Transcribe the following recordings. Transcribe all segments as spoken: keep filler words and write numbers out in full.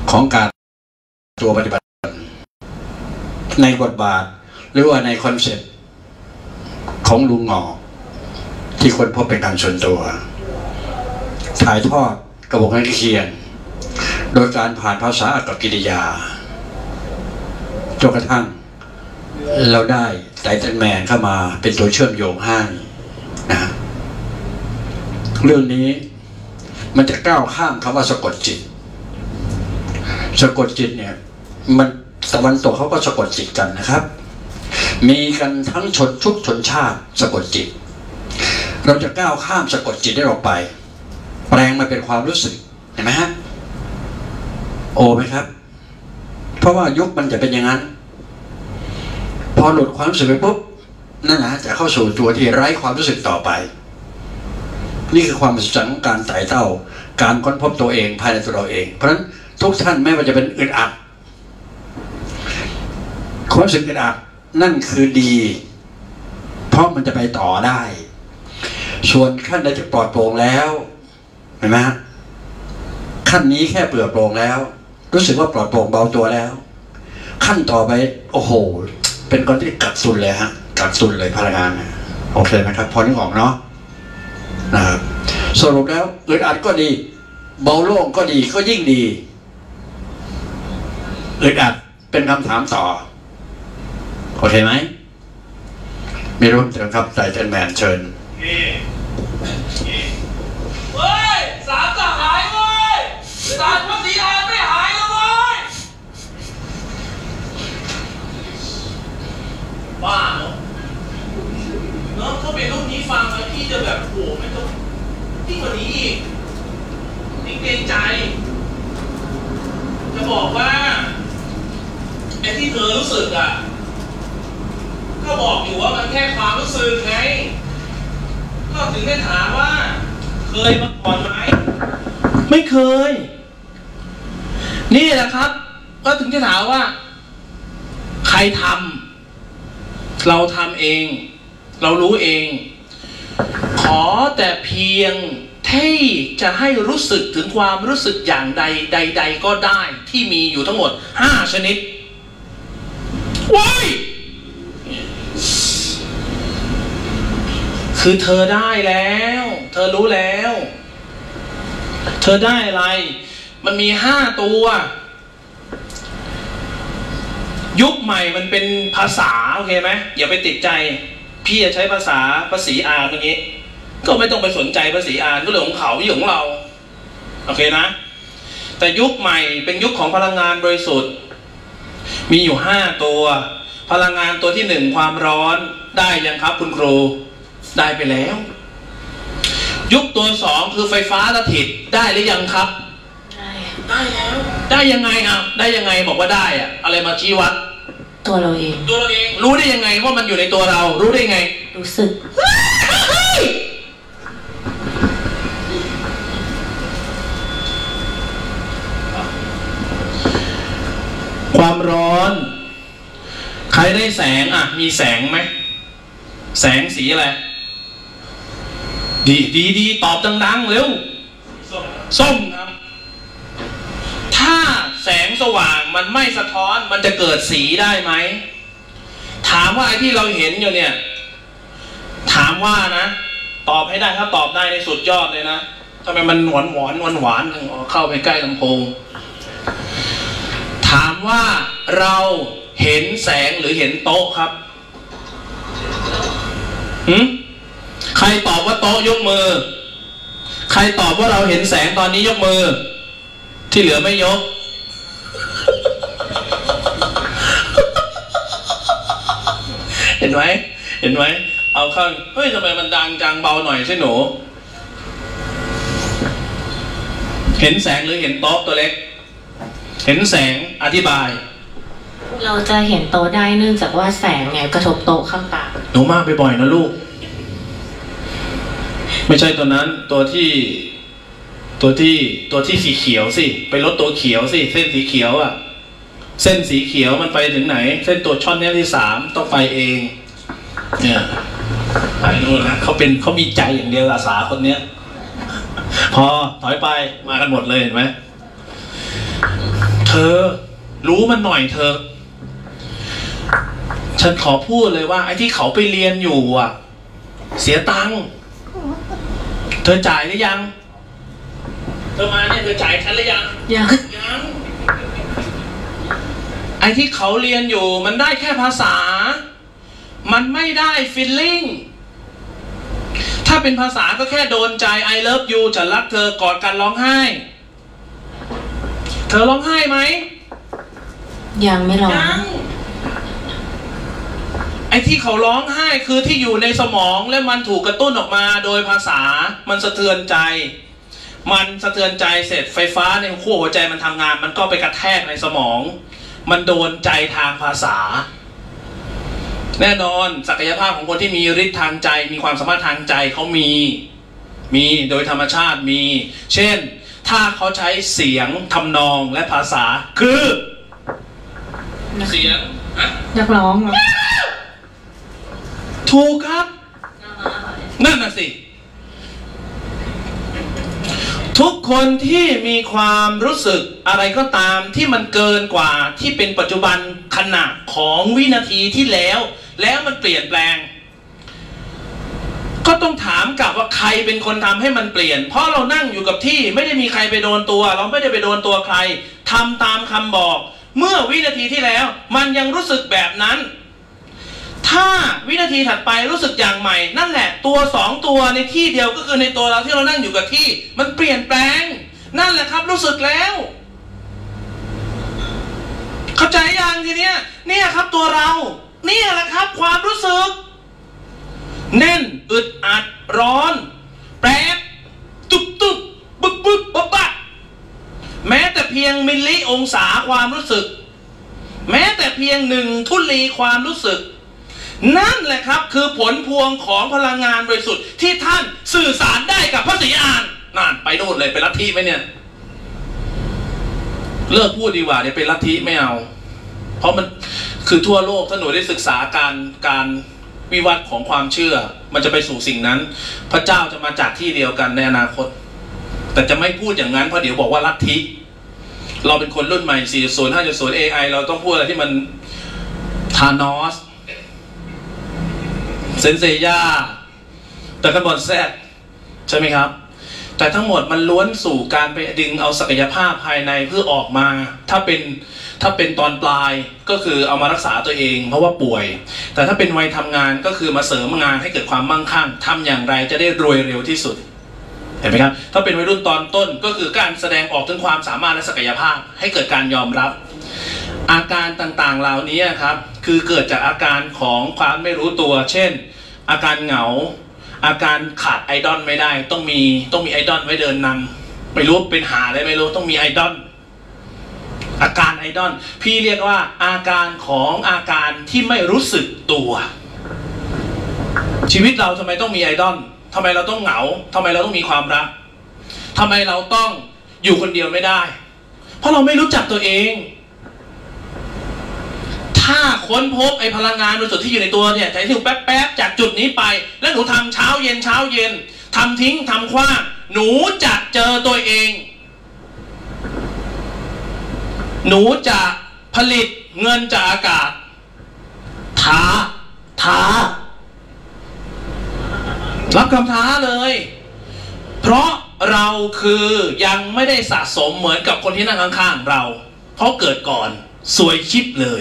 ของการตัวปฏิบัติในบทบาทหรือว่าในคอนเซ็ปต์ของลุงหงอที่คนพบเป็นการส่วนตัวถ่ายทอดกระบวนการเขียนโดยการผ่านภาษาอัตถกิริยาจนกระทั่งเราได้ไตเติ้ลแมนเข้ามาเป็นตัวเชื่อมโยงให้นะเรื่องนี้มันจะก้าวข้ามคำว่าสะกดจิตสะกดจิตเนี่ยมันตะวันตกเขาก็สะกดจิตกันนะครับมีกันทั้งชนชุกชนชาติสะกดจิตเราจะก้าวข้ามสะกดจิตได้ออกไปแปลงมาเป็นความรู้สึกเห็นไหมฮะโอไหมครับเพราะว่ายุคมันจะเป็นอย่างนั้นพอหลุดความรู้สึกไปปุ๊บนั่นนะจะเข้าสู่ตัวที่ไร้ความรู้สึกต่อไปนี่คือความมหัศจรรย์ของการไต่เต้าการค้นพบตัวเองภายในตัวเราเองเพราะฉะนั้นทุกท่านแม้ว่าจะเป็นอึดอัดความรู้สึกอึดอัดนั่นคือดีเพราะมันจะไปต่อได้ส่วนขั้นใดที่ปลอดโปร่งแล้วเห็นไหมฮะขั้นนี้แค่เปลือกโปร่งแล้วรู้สึกว่าปลอดโปร่งเบาตัวแล้วขั้นต่อไปโอ้โหเป็นคนที่กัดสุนเลยฮะกัดสุนเลยพลังงานโอเคไหมครับพอนึกออกเนาะนะครับสรุปแล้วอึดอัดก็ดีเบาโล่งก็ดีก็ยิ่งดีอึดอัดเป็นคำถามต่อโอเคไหมมีรุ่นเชิญครับไตเติ้ลแมนเชิญเฮ้ยสามจะหายเว้ยสามภาษีอาไม่หายแล้วเว้ยบ้าเนาะเนาะถ้าเป็นรุ่นนี้ฟังแล้วพี่จะแบบโหไม่ต้องยิ่งกว่านี้อีกยิ่งเกรงใจจะบอกว่าไอ้ที่เธอรู้สึกอ่ะก็บอกอยู่ว่ามันแค่ความรู้สึกไงก็ถึงได้ถามว่าเคยมาก่อนไหมไม่เคยนี่แหละครับก็ถึงจะถามว่าใครทำเราทำเองเรารู้เองขอแต่เพียงที่จะให้รู้สึกถึงความรู้สึกอย่างใดใดๆก็ได้ที่มีอยู่ทั้งหมดห้าชนิดว้ายคือเธอได้แล้วเธอรู้แล้วเธอได้อะไรมันมีห้าตัวยุคใหม่มันเป็นภาษาโอเคไหมอย่าไปติดใจพี่จะใช้ภาษาภาษีอ่านอย่างนี้ก็ไม่ต้องไปสนใจภาษีอ่านก็เรื่องของเขาเรื่องของเราโอเคนะแต่ยุคใหม่เป็นยุคของพลังงานบริสุทธิ์มีอยู่ห้าตัวพลังงานตัวที่หนึ่งความร้อนได้ยังครับคุณครูได้ไปแล้วยุคตัวสองคือไฟฟ้าสถิตได้หรือยังครับได้ได้แล้วได้ยังไงอ่ะได้ยังไงบอกว่าได้อ่ะอะไรมาชี้วัดตัวเราเองตัวเราเองรู้ได้ยังไงว่ามันอยู่ในตัวเรารู้ได้ไงรู้สึกความร้อนใครได้แสงอ่ะมีแสงไหมแสงสีอะไรดีดีดีตอบดังๆเร็วส้มครับถ้าแสงสว่างมันไม่สะท้อนมันจะเกิดสีได้ไหมถามว่าไอ้ที่เราเห็นอยู่เนี่ยถามว่านะตอบให้ได้ถ้าตอบได้ในสุดยอดเลยนะทำไมมันหวานหวานหวานหวานเข้าไปใกล้ลำโพงถามว่าเราเห็นแสงหรือเห็นโต๊ะครับหืมใครตอบว่าโต๊ะยกมือใครตอบว่าเราเห็นแสงตอนนี้ยกมือที่เหลือไม่ยกเห็นไหมเห็นไหมเอาเข้าเฮ้ยทำไมมันดังจังเบาหน่อยใช่หนูเห็นแสงหรือเห็นโต๊ะตัวเล็กเห็นแสงอธิบายเราจะเห็นโต๊ะได้เนื่องจากว่าแสงเนี่ยกระทบโต๊ะข้างตาหนูมากไปบ่อยนะลูกไม่ใช่ตัวนั้นตัวที่ตัวที่ตัวที่สีเขียวสิไปลดตัวเขียวสิเส้นสีเขียวอ่ะเส้นสีเขียวมันไปถึงไหนเส้นตัวช่อนนี้ที่สามต้องไปเองเนี่ยไปนู่นนะเขาเป็นเขามีใจอย่างเดียวอาสาคนเนี้ยพอถอยไปมากันหมดเลยเห็นไหมอรู้มันหน่อยเธอฉันขอพูดเลยว่าไอ้ที่เขาไปเรียนอยู่อ่ะเสียตังค์เธอจ่ายหรือยังเธอมาเนี่ยเธอจ่ายฉันหรือยังยังยังไอ้ที่เขาเรียนอยู่มันได้แค่ภาษามันไม่ได้ฟีลลิ่งถ้าเป็นภาษาก็แค่โดนใจ I love you ฉันรักเธอกอดกันร้องไห้เธอร้องไห้ไหมยังไม่ร้องไอ้ที่เขาร้องไห้คือที่อยู่ในสมองและมันถูกกระตุ้นออกมาโดยภาษามันสะเทือนใจมันสะเทือนใจเสร็จไฟฟ้าในขั้วหัวใจมันทำงานมันก็ไปกระแทกในสมองมันโดนใจทางภาษาแน่นอนศักยภาพของคนที่มีฤทธิ์ทางใจมีความสามารถทางใจเขามีมีโดยธรรมชาติมีเช่นถ้าเขาใช้เสียงทำนองและภาษาคือเสียงนักร้องถูกครับนั่นน่ะสิทุกคนที่มีความรู้สึกอะไรก็ตามที่มันเกินกว่าที่เป็นปัจจุบันขณะของวินาทีที่แล้วแล้วมันเปลี่ยนแปลงก็ต้องถามกลับว่าใครเป็นคนทำให้มันเปลี่ยนเพราะเรานั่งอยู่กับที่ไม่ได้มีใครไปโดนตัวเราไม่ได้ไปโดนตัวใครทำตามคำบอกเมื่อวินาทีที่แล้วมันยังรู้สึกแบบนั้นถ้าวินาทีถัดไปรู้สึกอย่างใหม่นั่นแหละตัวสองตัวในที่เดียวก็คือในตัวเราที่เรานั่งอยู่กับที่มันเปลี่ยนแปลงนั่นแหละครับรู้สึกแล้วเข้าใจยังทีเนี้ยเนี่ยครับตัวเราเนี่ยแหละครับความรู้สึกแน่นอึดอัดร้อนแปรบตุบตุบบึ๊บบึ๊บบ๊บบ๊บแม้แต่เพียงมิลลิองศาความรู้สึกแม้แต่เพียงหนึ่งทุลีความรู้สึกนั่นแหละครับคือผลพวงของพลังงานบริสุทธิ์ที่ท่านสื่อสารได้กับพระศรีอานนั่นไปโน่นเลยเป็นลัทธิไหมเนี่ยเลิกพูดดีกว่าเดี๋ยวเป็นลัทธิไม่เอาเพราะมันคือทั่วโลกถ้าหนูได้ศึกษาการการวิวัฒน์ของความเชื่อมันจะไปสู่สิ่งนั้นพระเจ้าจะมาจากที่เดียวกันในอนาคตแต่จะไม่พูดอย่างนั้นเพราะเดี๋ยวบอกว่าลัทธิเราเป็นคนรุ่นใหม่ สี่จุดศูนย์ ห้าจุดศูนย์ เอ ไอ เราต้องพูดอะไรที่มันธานอสเซนเซย่าแต่กันบอลแซดใช่ไหมครับแต่ทั้งหมดมันล้วนสู่การไปดึงเอาศักยภาพภายในเพื่อออกมาถ้าเป็นถ้าเป็นตอนปลายก็คือเอามารักษาตัวเองเพราะว่าป่วยแต่ถ้าเป็นวัยทำงานก็คือมาเสริมงานให้เกิดความมั่งคั่งทำอย่างไรจะได้รวยเร็วที่สุดเห็นไหมครับถ้าเป็นวัยรุ่นตอนต้นก็คือการแสดงออกถึงความสามารถและศักยภาพให้เกิดการยอมรับอาการต่างๆเหล่านี้ครับคือเกิดจากอาการของความไม่รู้ตัวเช่นอาการเหงาอาการขาดไอดอลไม่ได้ต้องมีต้องมีไอดอลไว้เดินนำไม่รู้เป็นหาอะไรไม่รู้ต้องมีไอดอลอาการไอดอลพี่เรียกว่าอาการของอาการที่ไม่รู้สึกตัวชีวิตเราทำไมต้องมีไอดอลทำไมเราต้องเหงาทำไมเราต้องมีความรักทำไมเราต้องอยู่คนเดียวไม่ได้เพราะเราไม่รู้จักตัวเองถ้าค้นพบไอ้พลังงานบริสุทธิ์ที่อยู่ในตัวเนี่ยใจถึงแป๊บๆจากจุดนี้ไปแล้วหนูทำเช้าเย็นเช้าเย็นทำทิ้งทำขว้างหนูจะเจอตัวเองหนูจะผลิตเงินจากอากาศท้าท้ารับคำท้าเลยเพราะเราคือยังไม่ได้สะสมเหมือนกับคนที่นั่งข้างๆเราเพราะเกิดก่อนสวยชิบเลย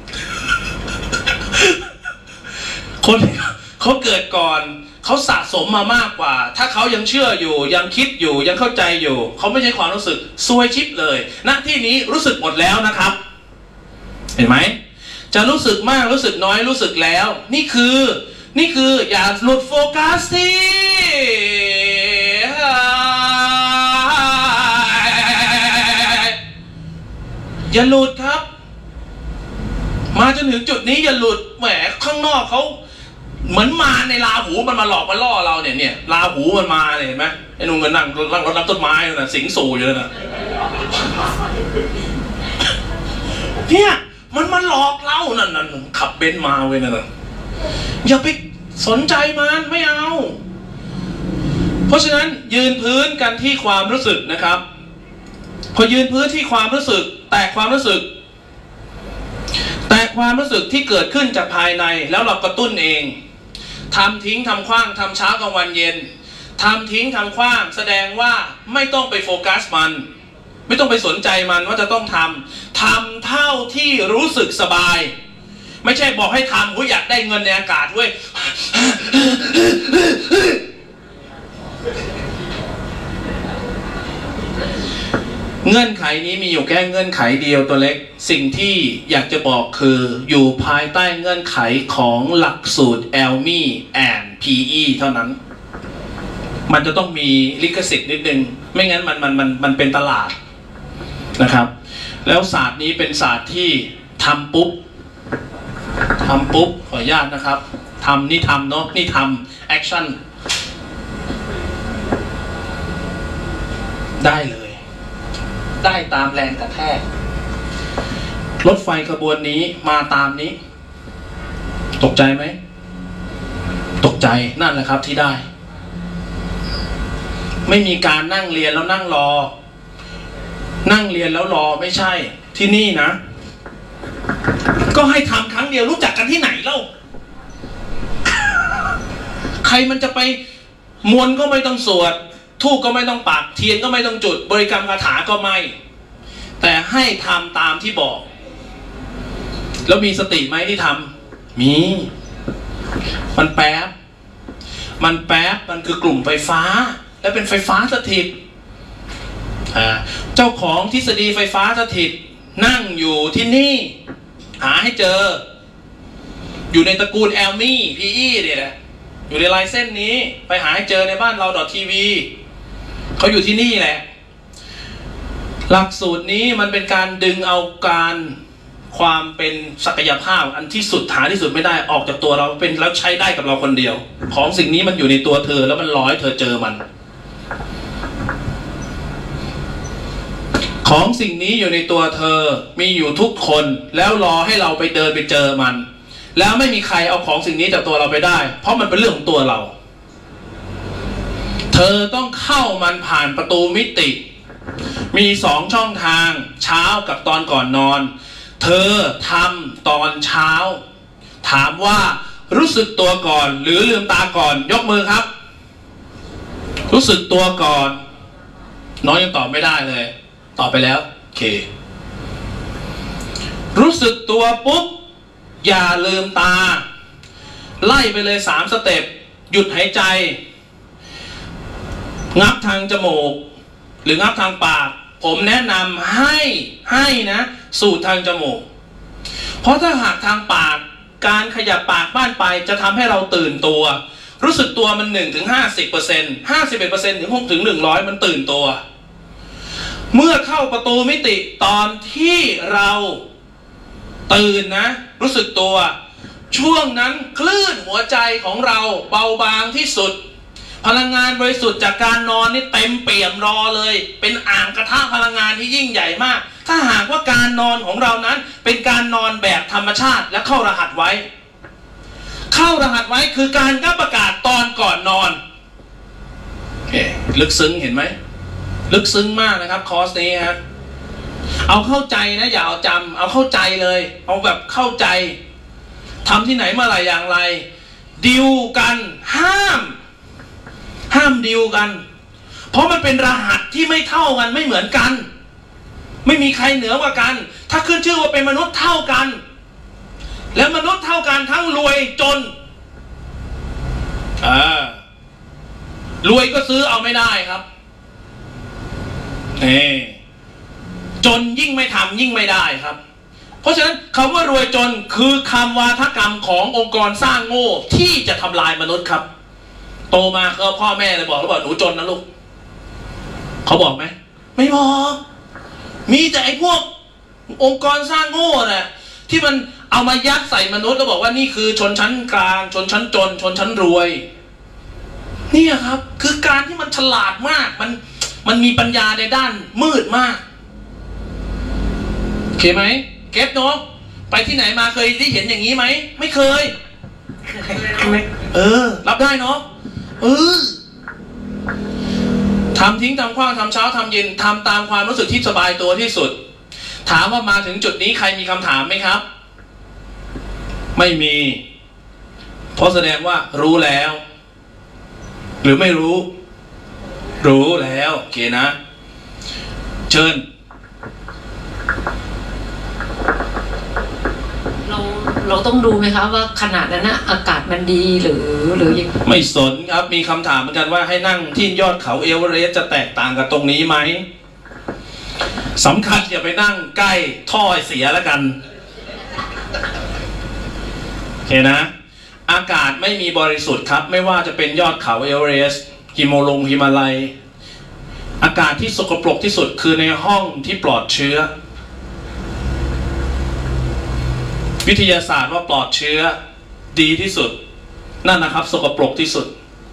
คนเขาเกิดก่อนเขาสะสมมามากกว่าถ้าเขายังเชื่ออยู่ยังคิดอยู่ยังเข้าใจอยู่เขาไม่ใช่ความรู้สึกซวยชิบเลยณที่นี้รู้สึกหมดแล้วนะครับเห็นไหมจะรู้สึกมากรู้สึกน้อยรู้สึกแล้วนี่คือนี่คืออย่าหลุดโฟกัสสิอย่าหลุดครับมาจนถึงจุดนี้อย่าหลุดแหมข้างนอกเขาเหมือนมาในราหูมันมาหลอกมาล่อเราเนี่ยเนี่ยราหูมันมาเนี่ยเห็นไหมไอ้นุ่งกันนั่งนั่งรถรับต้นไม้เลยนะสิงสู่อยู่เลยนะเนี่ยมันมาหลอกเรานั่นนั่นขับเบนซ์มาเว้ยนั่นอย่าไปสนใจมันไม่เอาเพราะฉะนั้นยืนพื้นกันที่ความรู้สึกนะครับพอยืนพื้นที่ความรู้สึกแตะความรู้สึกแตะความรู้สึกที่เกิดขึ้นจากภายในแล้วเรากระตุ้นเองทำทิ้งทำขว้างทำเช้ากลางวันเย็นทำทิ้งทำขว้างแสดงว่าไม่ต้องไปโฟกัสมันไม่ต้องไปสนใจมันว่าจะต้องทำทำเท่าที่รู้สึกสบายไม่ใช่บอกให้ทำกูอยากได้เงินในอากาศเว้ยเงื่อนไขนี้มีอยู่แค่เงื่อนไขเดียวตัวเล็กสิ่งที่อยากจะบอกคืออยู่ภายใต้เงื่อนไขของหลักสูตร แอล เอ็ม ไอ แอนด์ พี อี เท่านั้นมันจะต้องมีลิขสิทธิ์นิดนึงไม่งั้นมันมันมันมันเป็นตลาดนะครับแล้วศาสตร์นี้เป็นศาสตร์ที่ทำปุ๊บทำปุ๊บขออนุญาตนะครับทำนี่ทำเนาะนี่ทำแอคชั่นได้เลยได้ตามแรงกระแทกรถไฟขบวนนี้มาตามนี้ตกใจไหมตกใจนั่นแหละครับที่ได้ไม่มีการนั่งเรียนแล้วนั่งรอนั่งเรียนแล้วรอไม่ใช่ที่นี่นะก็ให้ทำครั้งเดียวรู้จักกันที่ไหนเล่าใครมันจะไปมวลก็ไม่ต้องสวดธูปก็ไม่ต้องปักเทียนก็ไม่ต้องจุดบริกรรมคาถาก็ไม่แต่ให้ทำตามที่บอกแล้วมีสติไหมที่ทำมีมันแป๊บมันแป๊บมันคือกลุ่มไฟฟ้าและเป็นไฟฟ้าสถิตเจ้าของทฤษฎีไฟฟ้าสถิตนั่งอยู่ที่นี่หาให้เจออยู่ในตระกูล แอล เอ็ม ไอ พี อี เนี่ยแหละอยู่ในลายเส้นนี้ไปหาให้เจอในบ้านเรา .ที วี เขาอยู่ที่นี่แหละหลักสูตรนี้มันเป็นการดึงเอาการความเป็นศักยภาพอันที่สุดหาที่สุดไม่ได้ออกจากตัวเราเป็นแล้วใช้ได้กับเราคนเดียวของสิ่งนี้มันอยู่ในตัวเธอแล้วมันรอให้เธอเจอมันของสิ่งนี้อยู่ในตัวเธอมีอยู่ทุกคนแล้วรอให้เราไปเดินไปเจอมันแล้วไม่มีใครเอาของสิ่งนี้จากตัวเราไปได้เพราะมันเป็นเรื่องของตัวเราเธอต้องเข้ามันผ่านประตูมิติมีสองช่องทางเช้ากับตอนก่อนนอนเธอทำตอนเช้าถามว่ารู้สึกตัวก่อนหรือลืมตาก่อนยกมือครับรู้สึกตัวก่อนน้องยังตอบไม่ได้เลยตอบไปแล้วโอเครู้สึกตัวปุ๊บอย่าลืมตาไล่ไปเลยสามสเต็ปหยุดหายใจงับทางจมูกหรืองับทางปากผมแนะนำให้ให้นะสูดทางจมูกเพราะถ้าหากทางปากการขยับปากบ้านไปจะทำให้เราตื่นตัวรู้สึกตัวมันหนึ่งถึงห้าสิบเปอร์เซ็นต์ห้าสิบเอ็ดเปอร์เซ็นต์ถึงหกถึงหนึ่งร้อยมันตื่นตัวเมื่อเข้าประตูมิติตอนที่เราตื่นนะรู้สึกตัวช่วงนั้นคลื่นหัวใจของเราเบาบางที่สุดพลังงานบริสุทธิ์จากการนอนนี่เต็มเปี่ยมรอเลยเป็นอ่างกระทะพลังงานที่ยิ่งใหญ่มากถ้าหากว่าการนอนของเรานั้นเป็นการนอนแบบธรรมชาติและเข้ารหัสไว้เข้ารหัสไว้คือการงับประกาศตอนก่อนนอนลึกซึ้งเห็นไหมลึกซึ้งมากนะครับคอร์สนี้ฮะเอาเข้าใจนะอย่าเอาจำเอาเข้าใจเลยเอาแบบเข้าใจทำที่ไหนเมื่อไหร่อย่างไรดิวกันห้ามห้ามดิวกันเพราะมันเป็นรหัสที่ไม่เท่ากันไม่เหมือนกันไม่มีใครเหนือกว่ากันถ้าขึ้นชื่อว่าเป็นมนุษย์เท่ากันและมนุษย์เท่ากันทั้งรวยจนอ่ารวยก็ซื้อเอาไม่ได้ครับนี่จนยิ่งไม่ทำยิ่งไม่ได้ครับเพราะฉะนั้นคำว่ารวยจนคือคำวาทกรรมขององค์กรสร้างโง่ที่จะทำลายมนุษย์ครับโตมาเขาพ่อแม่เลยบอกแล้วบอกหนูจนนะลูกเขาบอกไหมไม่บอกมีแต่ไอ้พวกองค์กรสร้างโง่น่ะที่มันเอามายัดใส่มนุษย์แล้วบอกว่านี่คือชนชั้นกลางชนชั้นจนชนชั้นรวยนี่ครับคือการที่มันฉลาดมากมันมันมีปัญญาในด้านมืดมากโอเคไหมเก็ตเนาะไปที่ไหนมาเคยได้เห็นอย่างนี้ไหมไม่เคยเออรับได้เนาะเออทำทิ้งทำขว้างทำเช้าทำเย็นทำตามความรู้สึกที่สบายตัวที่สุดถามว่ามาถึงจุดนี้ใครมีคำถามไหมครับไม่มีเพราะแสดงว่ารู้แล้วหรือไม่รู้รู้แล้วโอเคนะเชิญเราเราต้องดูไหมคะว่าขนาดนั้นนะอากาศมันดีหรือหรือยังไม่สนครับมีคำถามเหมือนกันว่าให้นั่งที่ยอดเขาเอเวอเรสต์จะแตกต่างกับตรงนี้ไหมสำคัญอย่าไปนั่งใกล้ท่อเสียแล้วกันโอเคนะอากาศไม่มีบริสุทธิ์ครับไม่ว่าจะเป็นยอดเขาเอเวอเรสต์ฮิโมลงฮิมาลัยอากาศที่สกปรกที่สุดคือในห้องที่ปลอดเชื้อวิทยาศาสตร์ว่าปลอดเชื้อดีที่สุดนั่นนะครับสกปรกที่สุด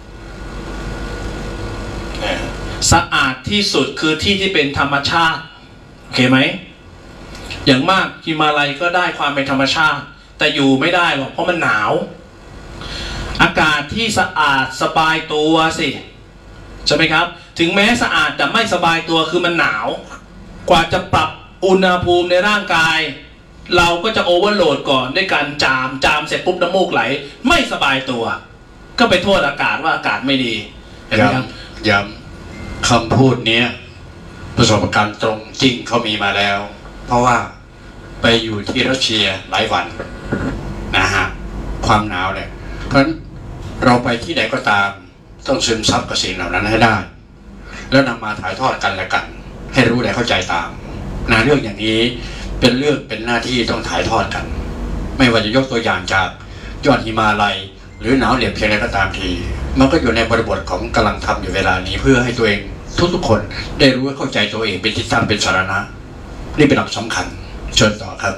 สะอาดที่สุดคือที่ที่เป็นธรรมชาติโอเคไหมอย่างมากฮิมาลัยก็ได้ความเป็นธรรมชาติแต่อยู่ไม่ได้หรอกเพราะมันหนาวอากาศที่สะอาดสบายตัวสิใช่ไหมครับถึงแม้สะอาดแต่ไม่สบายตัวคือมันหนาวกว่าจะปรับอุณหภูมิในร่างกายเราก็จะโอเวอร์โหลดก่อนด้วยการจามจามเสร็จปุ๊บน้ำมูกไหลไม่สบายตัวก็ไปโทษอากาศว่าอากาศไม่ดีเห็นไหมครับย้ำคำพูดนี้ประสบการณ์ตรงจริงเขามีมาแล้วเพราะว่าไปอยู่ที่รัสเซียหลายวันนะฮะความหนาวเนี่ยเพราะฉะนั้นเราไปที่ใดก็ตามต้องซึมซับกับสิ่งเหล่านั้นให้ได้แล้วนำมาถ่ายทอดกันและกันให้รู้และเข้าใจตามนะเรื่องอย่างนี้เป็นเรื่องเป็นหน้าที่ต้องถ่ายทอดกันไม่ว่าจะยกตัวอย่างจากยอดหิมาลัยหรือหนาวเหน็บเพียงใดก็ตามทีมันก็อยู่ในบริบทของกำลังทำอยู่เวลานี้เพื่อให้ตัวเองทุกๆคนได้รู้และเข้าใจตัวเองเป็นที่ตั้งเป็นสาระนี่เป็นหลักสำคัญเชิญต่อครับ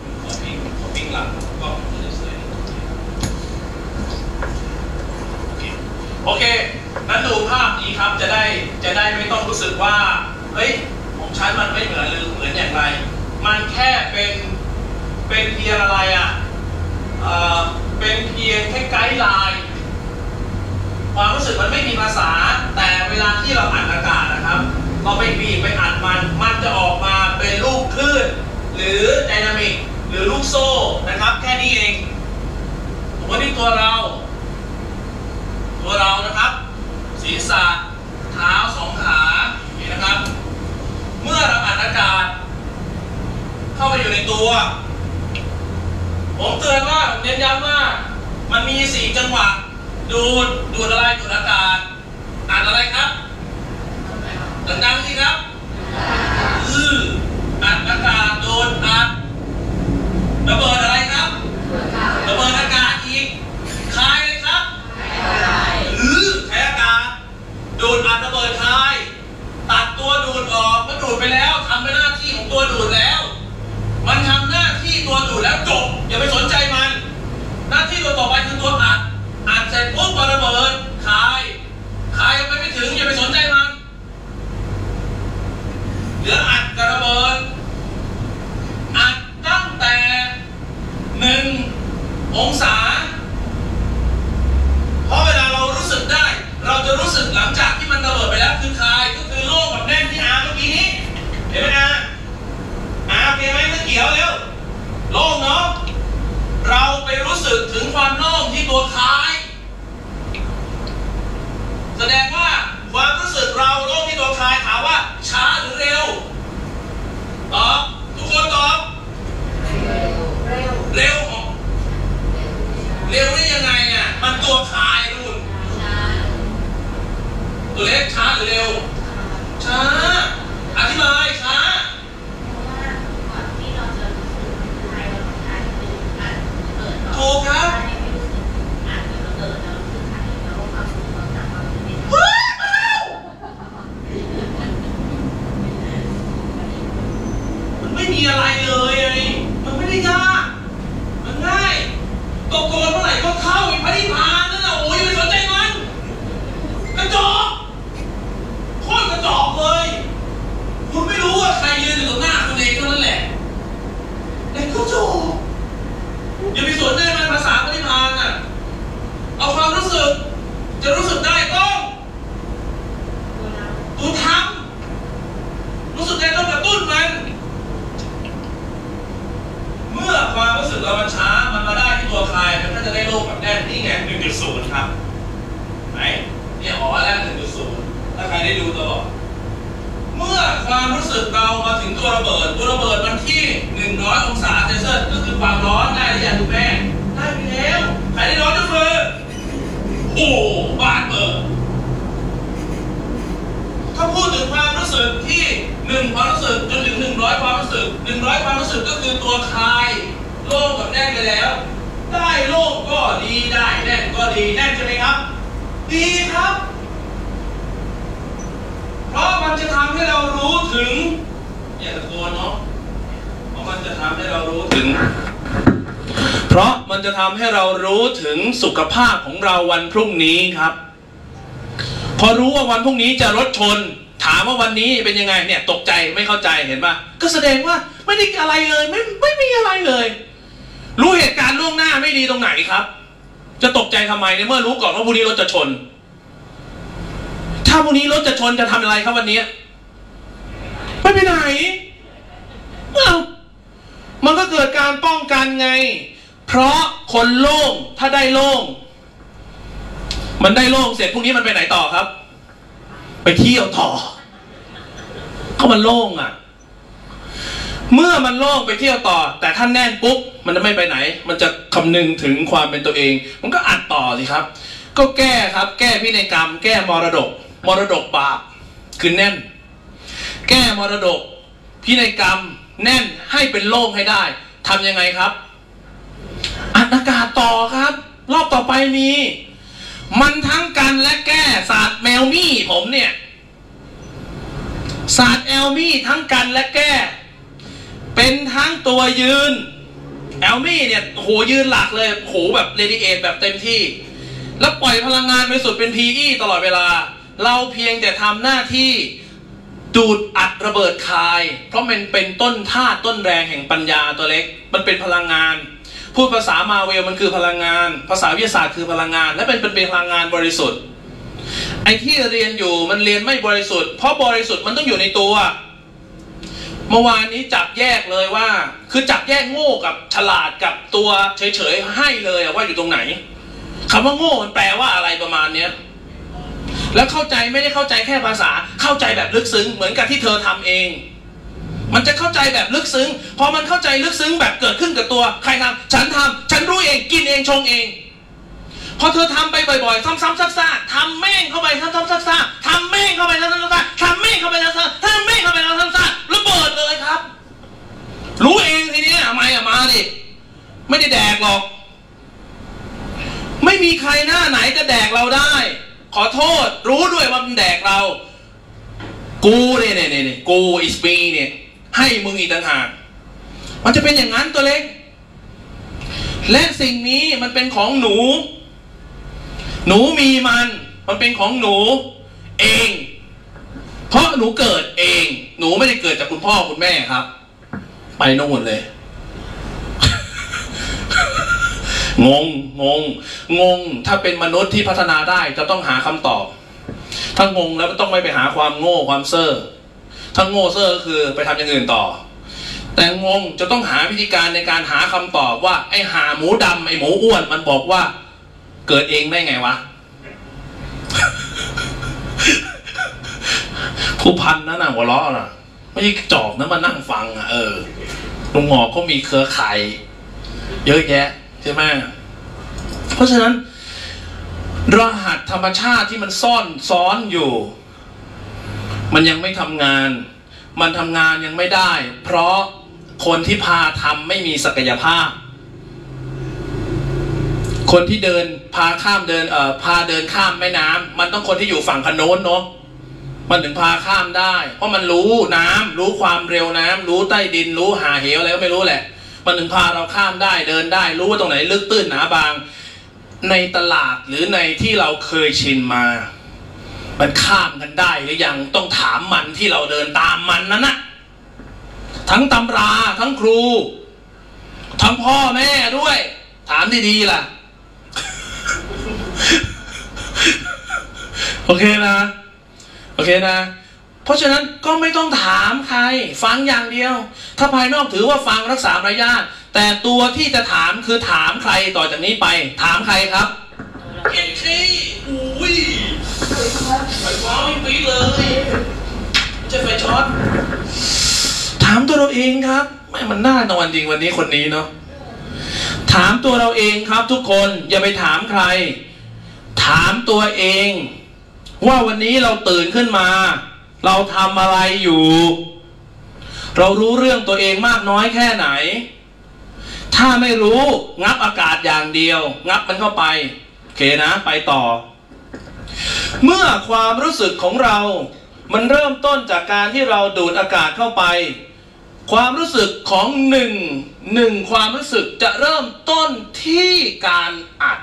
โอเคนั้นดูภาพนี้ครับจะได้จะได้ไม่ต้องรู้สึกว่าเฮ้ยของฉันมันไม่เหมือนหรือเหมือนอย่างไรมันแค่เป็นเป็นเพียงอะไรอ่ะเอ่อเป็นเพียงแค่ไกด์ไลน์ความรู้สึกมันไม่มีภาษาแต่เวลาที่เราอัดอากาศนะครับเราไปบีบไปอัดมันมันจะออกมาเป็นลูกคลื่นหรือไดนามิกหรือลูกโซ่นะครับแค่นี้เองวันนี้ตัวเราตัวเรานะครับศีรษะเท้าสองขานี่นะครับเมื่อเราอัดอากาศเข้าไปอยู่ในตัวผมเตือนว่าเน้นย้ำว่ามันมีสี่จังหวะดูดดูดอะไรดูดอากาศอัดอะไรครับดังๆสิครับอืออัดอากาศดูดอัดระเบิดอะไรครับระเบิดอากาศอีกคายเลยครับหรือใช้อากาศดูดอัดระเบิดคายตัดตัวดูดออกมันดูดไปแล้วทำเป็นหน้าที่ของตัวดูดแล้วมันทำหน้าที่ตัวดูดแล้วจบอย่าไปสนใจมันหน้าที่ตัวต่อไปคือตัวอัดอัดเสร็จปุ๊บระเบิดคายคายยังไปไม่ถึงอย่าไปสนใจมันเหลืออัดกับระเบิดอัดตั้งแต่หนึ่งองศาเพราะเวลาเรารู้สึกได้เราจะรู้สึกหลังจากที่มันระเบิดไปแล้วคือคายก็คือโล่งแบบแน่นที่อาเมื่อกี้นี้เห็นไหมอาอาโอเคไหมเมื่อเขียวแล้วโล่งเนาะเราไปรู้สึกถึงความโล่งที่ตัวคายแสดงว่าความรู้สึกเราโล่งที่ตัวคายถามว่าช้าหรือเร็วตอบทุกคนตอบเร็วของเร็วได้ยังไงอ่ะมันตัวคายนู่นตัวเล็กช้าหรือเร็วช้าอธิบายช้าถูกครับมันไม่มีอะไรเลยไงมันไม่ได้ยากมันง่ายตกโกนเมื่อไหร่ก็เข้าอีกพระนิพพานนั่นแหละโอ้ยไม่สนใจมันกระจอกโคตรกระจอกเลยคุณไม่รู้ว่าใครยืนอยู่ตรงหน้าคุณเองเท่านั้นแหละเด็กกระจอกอย่าไปสนใจมันภาษาพระนิพพานอ่ะเอาความรู้สึกจะรู้สึกได้ต้องตดมันช้ามันมาได้ที่ตัวคลายมันก็จะได้โลกกับแน่นนี่ไง หนึ่งจุดศูนย์ ครับไหนเนี่ยอ๋อแล้ว หนึ่งจุดศูนย์ ถ้าใครได้ดูตลอดเมื่อความรู้สึกเรามาถึงตัวระเบิดตัวระเบิดมันที่หนึ่งร้อยองศาเซลเซียสก็คือความร้อนได้หรือยังคุณแม่ได้ไปแล้วใครได้ร้อนยกมือโอ้บานเปิดถ้าพูดถึงความรู้สึกที่หนึ่งความรู้สึกจนถึงหนึ่งร้อยความรู้สึกหนึ่งร้อยความรู้สึกก็คือตัวคลายโล่งกับแน่นไปแล้วได้โล่งก็ดีได้แน่นก็ดีแน่นใช่ไหมครับดีครับเพราะมันจะทำให้เรารู้ถึงอย่าตะโกนเนาะเพราะมันจะทำให้เรารู้ถึงเพราะมันจะทำให้เรารู้ถึงสุขภาพของเราวันพรุ่งนี้ครับพอรู้ว่าวันพรุ่งนี้จะรถชนถามว่าวันนี้เป็นยังไงเนี่ยตกใจไม่เข้าใจเห็นปะก็แสดงว่าไม่ได้อะไรเลยไม่ไม่มีอะไรเลยรู้เหตุการณ์ล่วงหน้าไม่ดีตรงไหนครับจะตกใจทำไมในเมื่อรู้ก่อนว่าพรุ่งนี้รถจะชนถ้าพรุ่งนี้รถจะชนจะทำอะไรครับวันนี้ไม่ไปไหนเอ้ามันก็เกิดการป้องกันไงเพราะคนโล่งถ้าได้โล่งมันได้โล่งเสร็จพรุ่งนี้มันไปไหนต่อครับไปเที่ยวต่อเขามันโล่งอ่ะเมื่อมันโล่งไปเที่ยวต่อแต่ถ้าแน่นปุ๊บมันจะไม่ไปไหนมันจะคำนึงถึงความเป็นตัวเองมันก็อัดต่อสิครับก็แก้ครับแก้พินัยกรรมแก้มรดกมรดกบาปคือแน่นแก้มรดกพินัยกรรมแน่นให้เป็นโล่งให้ได้ทำยังไงครับอัดอากาศต่อครับรอบต่อไปมีมันทั้งกันและแก้ศาสตร์แมวมี่ผมเนี่ยศาสตร์แอลมี่ทั้งกันและแก้เป็นทั้งตัวยืนแอลมี่เนี่ยโหยืนหลักเลยโหแบบเรดิเอทแบบเต็มที่แล้วปล่อยพลังงานไปสุดเป็น พี อี ตลอดเวลาเราเพียงแต่ทำหน้าที่ดูดอัดระเบิดคายเพราะมันเป็นต้นธาตุต้นแรงแห่งปัญญาตัวเล็กมันเป็นพลังงานพูดภาษามาเวลมันคือพลังงานภาษาวิทยาศาสตร์คือพลังงานและเป็นเป็นพลังงานบริสุทธิ์ไอ้ที่เรียนอยู่มันเรียนไม่บริสุทธิ์เพราะบริสุทธิ์มันต้องอยู่ในตัวเมื่อวานนี้จับแยกเลยว่าคือจับแยกโง่กับฉลาดกับตัวเฉยๆให้เลยว่าอยู่ตรงไหนคำว่าโง่มันแปลว่าอะไรประมาณเนี้ยแล้วเข้าใจไม่ได้เข้าใจแค่ภาษาเข้าใจแบบลึกซึ้งเหมือนกับที่เธอทำเองมันจะเข้าใจแบบลึกซึ้งพอมันเข้าใจลึกซึ้งแบบเกิดขึ้นกับตัวใครทำฉันทำฉันรู้เองกินเองชงเองพอเธอทำไปบ่อยๆซ้ำๆซักๆทำแม่งเข้าไปซ้ำๆซักๆทำแม่งเข้าไปซ้ำๆซักๆทำแม่งเข้าไปซ้ำๆทำแม่งเข้าไปซ้ำๆซักๆระเบิดเลยครับรู้เองทีนี้ทำไมอะมาดิไม่ได้แดกหรอกไม่มีใครหน้าไหนจะแดกเราได้ขอโทษรู้ด้วยว่ามันแดกเรากูเนี่ยเนี่ยเนี่ยกูอิสมีเนี่ยให้มึงอีกต่างหากมันจะเป็นอย่างนั้นตัวเล็กและสิ่งนี้มันเป็นของหนูหนูมีมันมันเป็นของหนูเองเพราะหนูเกิดเองหนูไม่ได้เกิดจากคุณพ่อคุณแม่ครับไปโน่นเลย งงงงงงถ้าเป็นมนุษย์ที่พัฒนาได้จะต้องหาคำตอบถ้างงแล้วต้องไม่ไปหาความโง่ความเซ่อถ้าโง่เซ่อก็คือไปทำอย่างอื่นต่อแต่งงจะต้องหาวิธีการในการหาคำตอบว่าไอ้หาหมูดำไอ้หมูอ้วนมันบอกว่าเกิดเองได้ไงวะ ผู้พันนั่นน่ะหัวเราะน่ะไม่ใช่จอบนะมานั่งฟังอ่ะเออลุงหงอกก็มีเครือข่ายเยอะแยะใช่ไหมเพราะฉะนั้นรหัสธรรมชาติที่มันซ่อนซ้อนอยู่มันยังไม่ทำงานมันทำงานยังไม่ได้เพราะคนที่พาทำไม่มีศักยภาพคนที่เดินพาข้ามเดินเอ่อพาเดินข้ามแม่น้ำมันต้องคนที่อยู่ฝั่งคันโน้นเนาะมันถึงพาข้ามได้เพราะมันรู้น้ำรู้ความเร็วน้ำรู้ใต้ดินรู้หาเหวอะไรก็ไม่รู้แหละมันถึงพาเราข้ามได้เดินได้รู้ว่าตรงไหนลึกตื้นหนาบางในตลาดหรือในที่เราเคยชินมามันข้ามกันได้หรือยังต้องถามมันที่เราเดินตามมันนั่นนะทั้งตำราทั้งครูทั้งพ่อแม่ด้วยถามดีๆล่ะ โอเคนะโอเคนะเพราะราะฉะนั้นก็ไม่ต้องถามใครฟังอย่างเดียวถ้าภายนอกถือว่าฟังรักษามารยาทแต่ตัวที่จะถามคือถามใครต่อจากนี้ไปถามใครครับเอ็นเคอุ้ยไฟฟ้าไม่ปีเลยไม่ใช่ไฟช็อตถามตัวเราเองครับไม่มันน่านอนจริงวันนี้คนนี้เนาะถามตัวเราเองครับทุกคนอย่าไปถามใครถามตัวเองว่าวันนี้เราตื่นขึ้นมาเราทำอะไรอยู่เรารู้เรื่องตัวเองมากน้อยแค่ไหนถ้าไม่รู้งับอากาศอย่างเดียวงับมันเข้าไปโอเคนะไปต่อเมื่อความรู้สึกของเรามันเริ่มต้นจากการที่เราดูดอากาศเข้าไปความรู้สึกของหนึ่งหนึ่งความรู้สึกจะเริ่มต้นที่การอัด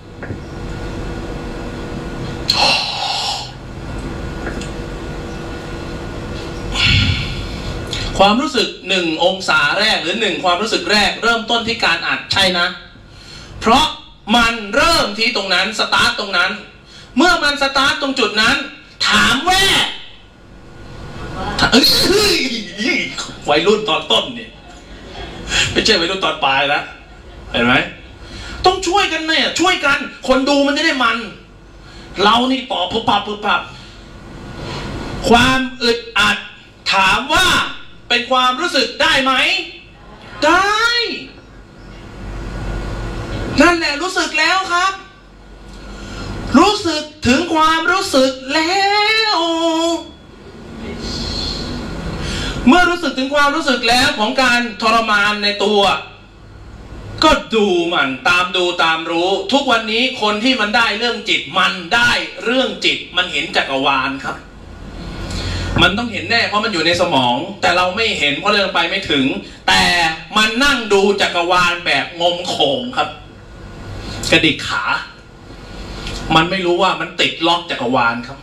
ความรู้สึกหนึ่งองศาแรกหรือหนึ่งความรู้สึกแรกเริ่มต้นที่การอัดใช่นะเพราะมันเริ่มที่ตรงนั้นสตาร์ทตรงนั้นเมื่อมันสตาร์ทตรงจุดนั้นถามแว่วัยรุ่นตอนต้นเนี่ยไม่ใช่วัยรุ่นตอนปลายแล้วเห็นไหมต้องช่วยกันเนี่ยช่วยกันคนดูมันจะได้มันเรานี่ตอบปุ๊บปั๊บปุ๊บปั๊บความอึดอัดถามว่าเป็นความรู้สึกได้ไหมได้นั่นแหละรู้สึกแล้วครับรู้สึกถึงความรู้สึกแล้วเมื่อรู้สึกถึงความรู้สึกแล้วของการทรมานในตัวก็ดูมันตามดูตามรู้ทุกวันนี้คนที่มันได้เรื่องจิตมันได้เรื่องจิตมันเห็นจักรวาลครับมันต้องเห็นแน่เพราะมันอยู่ในสมองแต่เราไม่เห็นเพราะเดินไปไม่ถึงแต่มันนั่งดูจักรวาลแบบงมโขงครับกระดิกขามันไม่รู้ว่ามันติดล็อกจักรวาลครับ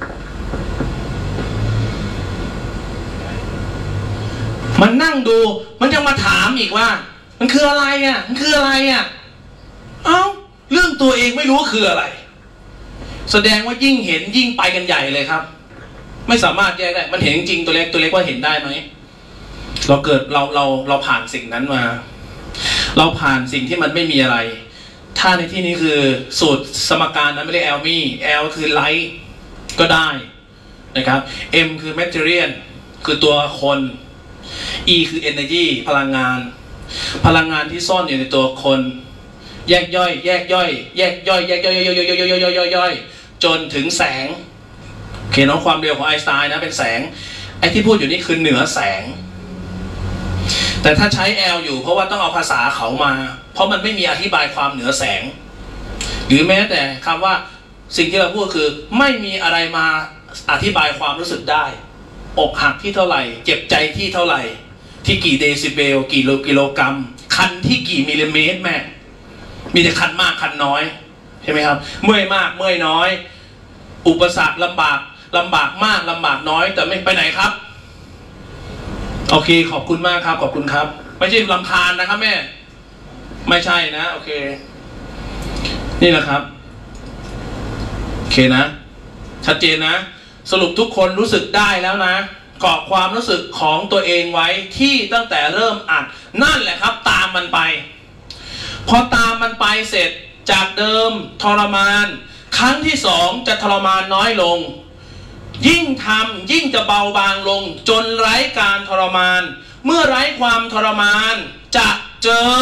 มันนั่งดูมันยังมาถามอีกว่ามันคืออะไรอ่ะมันคืออะไรอ่ะเอ้าเรื่องตัวเองไม่รู้คืออะไรแสดงว่ายิ่งเห็นยิ่งไปกันใหญ่เลยครับไม่สามารถแยกได้มันเห็นจริงตัวเล็กตัวเล็กว่าเห็นได้ไหมเราเกิดเราเราเราผ่านสิ่งนั้นมาเราผ่านสิ่งที่มันไม่มีอะไรถ้าในที่นี้คือสูตรสมการนั้นไม่ได้ L มี่ L คือ light ก็ได้นะครับ M คือ material คือตัวคน E คือ energy พลังงานพลังงานที่ซ่อนอยู่ในตัวคนแยกย่อยแยกย่อยแยกย่อยแยกย่อยย่อยย่อยย่อยย่อยย่อยย่อยจนถึงแสงเขียนความเร็วของไอน์สไตน์นะเป็นแสงไอ้ที่พูดอยู่นี่คือเหนือแสงแต่ถ้าใช้ L อยู่เพราะว่าต้องเอาภาษาเขามาเพราะมันไม่มีอธิบายความเหนือแสงหรือแม้แต่คำว่าสิ่งที่เราพูดคือไม่มีอะไรมาอธิบายความรู้สึกได้อกหักที่เท่าไหร่เจ็บใจที่เท่าไหร่ที่กี่เดซิเบลกี่กิโลกรัมคันที่กี่มิลลิเมตรแม่มีแต่คันมากคันน้อยใช่ไหมครับเมื่อยมากเมื่อยน้อยอุปสรรคลำบากลำบากมากลำบากน้อยแต่ไม่ไปไหนครับโอเคขอบคุณมากครับขอบคุณครับไม่ใช่รำคาญนะครับแม่ไม่ใช่นะโอเคนี่แหละครับโอเคนะชัดเจนนะสรุปทุกคนรู้สึกได้แล้วนะเกาะความรู้สึกของตัวเองไว้ที่ตั้งแต่เริ่มอัดนั่นแหละครับตามมันไปพอตามมันไปเสร็จจากเดิมทรมานครั้งที่สองจะทรมานน้อยลงยิ่งทำยิ่งจะเบาบางลงจนไร้การทรมานเมื่อไร้ความทรมานจะเจอ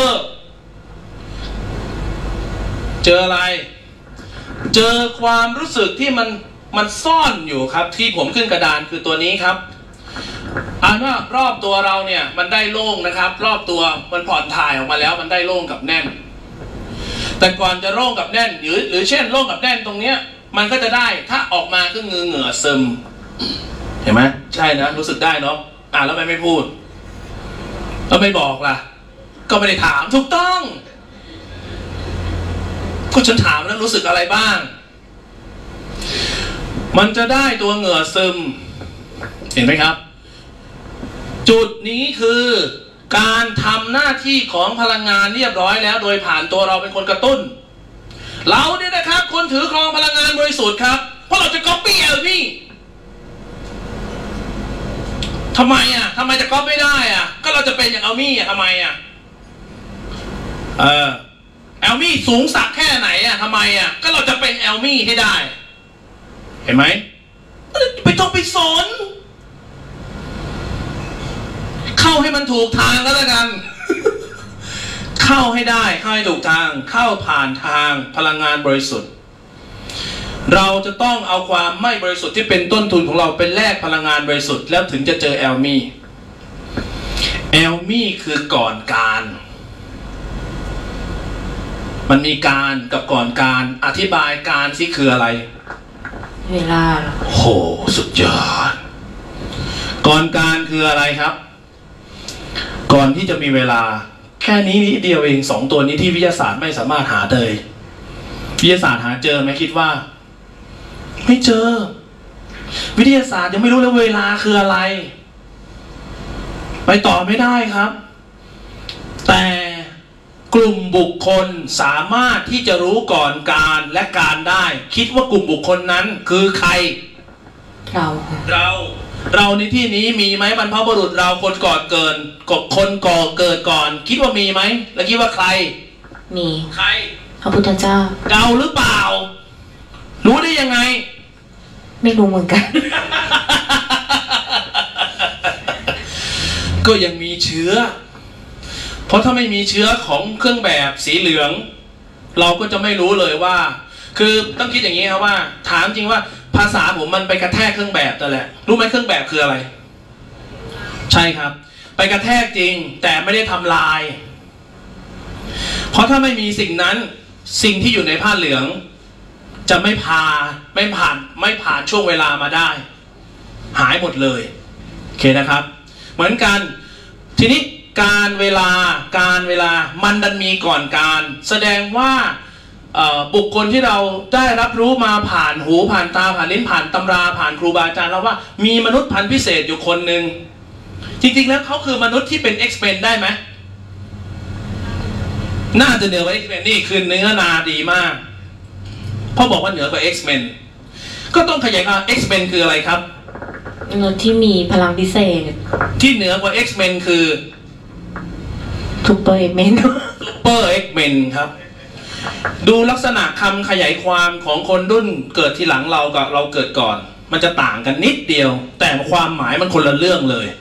เจออะไรเจอความรู้สึกที่มันมันซ่อนอยู่ครับที่ผมขึ้นกระดานคือตัวนี้ครับอันว่ารอบตัวเราเนี่ยมันได้โล่งนะครับรอบตัวมันผ่อนถ่ายออกมาแล้วมันได้โล่งกับแน่นแต่ก่อนจะโล่งกับแน่นหรือหรือเช่นโล่งกับแน่นตรงเนี้ยมันก็จะได้ถ้าออกมาก็เหงื่อเหงื่อซึมเห็นไหมใช่นะรู้สึกได้เนาะอ่าแล้วไม่ไม่พูดแล้วไม่บอกล่ะก็ไม่ได้ถามถูกต้องก็ฉันถามแล้วรู้สึกอะไรบ้างมันจะได้ตัวเหงื่อซึมเห็นไหมครับจุดนี้คือการทำหน้าที่ของพลังงานเรียบร้อยแล้วโดยผ่านตัวเราเป็นคนกระตุ้นเราเนี่ยนะครับคนถือครองพลังงานบริสุทธิ์ครับเพราะเราจะก๊อปปี้เอลนี่ทำไมอ่ะทำไมจะก๊อปไม่ได้อ่ะก็เราจะเป็นอย่างอัลมี่อ่ะทำไมอ่ะเออแอลมี่สูงสักแค่ไหนอ่ะทำไมอ่ะก็เราจะเป็นแอลมี่ให้ได้เห็นไหมไปต้องไปสอนเข้าให้มันถูกทางก็แล้วกัน เข้าให้ได้เข้าให้ถูกทางเข้าผ่านทางพลังงานบริสุทธิ์เราจะต้องเอาความไม่บริสุทธิ์ที่เป็นต้นทุนของเราเป็นแลกพลังงานบริสุทธิ์แล้วถึงจะเจอแอลมี่แอลมี่คือก่อนการมันมีการกับก่อนการอธิบายการสิคืออะไรเวลาโหสุดยอดก่อนการคืออะไรครับก่อนที่จะมีเวลาแค่นี้นิดเดียวเองสองตัวนี้ที่วิทยาศาสตร์ไม่สามารถหาเลยวิทยาศาสตร์หาเจอไหมคิดว่าไม่เจอวิทยาศาสตร์ยังไม่รู้เลยเวลาคืออะไรไปต่อไม่ได้ครับแต่กลุ่มบุคคลสามารถที่จะรู้ก่อนการและการได้คิดว่ากลุ่มบุคคลนั้นคือใครเราเราเราในที่นี้มีไหมบรรพบุรุษเราคนก่อเกิดกบคนก่อเกิดก่อนคิดว่ามีไหมแล้วคิดว่าใครมีใครพระพุทธเจ้าเราหรือเปล่ารู้ได้ยังไงไม่รู้เหมือนกันก็ยังมีเชื้อเพราะถ้าไม่มีเชื้อของเครื่องแบบสีเหลืองเราก็จะไม่รู้เลยว่าคือต้องคิดอย่างนี้ครับว่าถามจริงว่าภาษาผมมันไปกระแทกเครื่องแบบนั่นแหละรู้ไหมเครื่องแบบคืออะไรใช่ครับไปกระแทกจริงแต่ไม่ได้ทำลายเพราะถ้าไม่มีสิ่งนั้นสิ่งที่อยู่ในผ้าเหลืองจะไม่พาไม่ผ่านไม่ผ่านช่วงเวลามาได้หายหมดเลยโอเคนะครับเหมือนกันทีนี้การเวลาการเวลามันดันมีก่อนการแสดงว่าบุคคลที่เราได้รับรู้มาผ่านหูผ่านตาผ่านลิ้นผ่านตำราผ่านครูบาอาจารย์เราว่ามีมนุษย์พันธุ์พิเศษอยู่คนหนึ่งจริงๆแล้วเขาคือมนุษย์ที่เป็น X-Men ได้ไหมน่าจะเหนือกว่า X-Men นี่คือเนื้อนาดีมากเพราะบอกว่าเหนือกว่า X-Men ก็ต้องขยายความ X-Men คืออะไรครับมนุษย์ที่มีพลังพิเศษที่เหนือกว่า X-Men คือซูเปอร์ X-Men ซูเปอร์ X-Men ครับดูลักษณะคำขยายความของคนรุ่นเกิดทีหลังเรากับเราเกิดก่อนมันจะต่างกันนิดเดียวแต่ความหมายมันคนละเรื่องเลย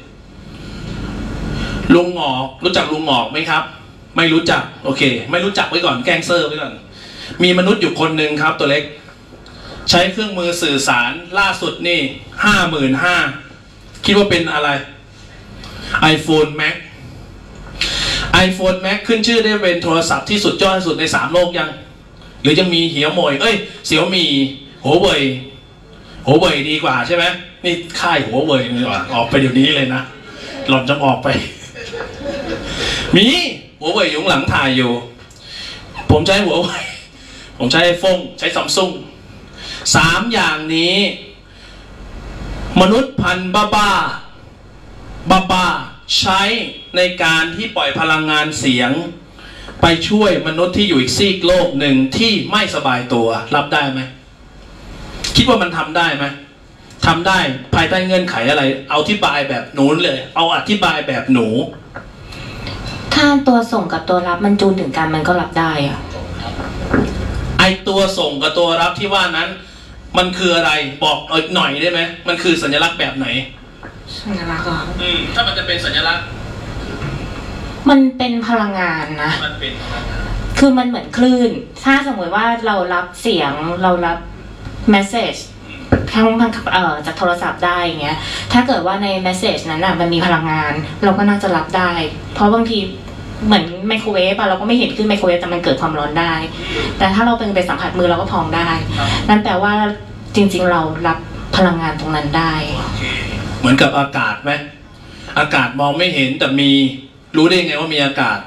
ลุงหงอกรู้จักลุงหงอกไหมครับไม่รู้จักโอเคไม่รู้จักไว้ก่อนแกล้งเซอร์ไว้ก่อนมีมนุษย์อยู่คนหนึ่งครับตัวเล็กใช้เครื่องมือสื่อสารล่าสุดนี่ห้าหมื่นห้าคิดว่าเป็นอะไร iPhone Max iPhone Max ขึ้นชื่อได้เป็นโทรศัพท์ที่สุดยอดที่สุดในสามโลกยังหรือยังมีเหี่ยวโมยเอ้ยเสี่ยวมีหัวเว่ยหัวเว่ยดีกว่าใช่ไหมนี่ค่ายหัวเว่ยดีกว่าออกไปเดี๋ยวนี้เลยนะหล่อนจะออกไปมีหัวเว่ยอยู่หลังถ่ายอยู่ผมใช้หัวเว่ยผมใช้ไอโฟนใช้ซัมซุงสามอย่างนี้มนุษย์พันบ้าบ้าบ้าบ้าใช้ในการที่ปล่อยพลังงานเสียงไปช่วยมนุษย์ที่อยู่อีกซีกโลกหนึ่งที่ไม่สบายตัวรับได้ไหมคิดว่ามันทำได้ไหมทำได้ภายใต้เงื่อนไขอะไรเอาอธิบายแบบหนูเลยเอาอธิบายแบบหนูถ้าตัวส่งกับตัวรับมันจูนถึงกันมันก็รับได้อะไอตัวส่งกับตัวรับที่ว่านั้นมันคืออะไรบอกหน่อยได้ไหมมันคือสัญลักษณ์แบบไหนสัญลักษณ์เหรออืมถ้ามันจะเป็นสัญลักษณ์มันเป็นพลังงานนะมันเป็นพลังงานคือมันเหมือนคลื่นถ้าสมมติว่าเรารับเสียงเรารับเมสเซจทั้งเอ่อจากโทรศัพท์ได้อย่างเงี้ยถ้าเกิดว่าในเมสเซจนั้นอ่ะมันมีพลังงานเราก็น่าจะรับได้เพราะบางทีเหมือนไมโครเวฟอะเราก็ไม่เห็นขึ้นไมโครเวฟแต่มันเกิดความร้อนได้แต่ถ้าเราเป็นไปสัมผัสมือเราก็พองได้นั่นแปลว่าจริงๆเรารับพลังงานตรงนั้นได้เหมือนกับอากาศไหมอากาศมองไม่เห็นแต่มีรู้ได้ไงว่ามีอากาศ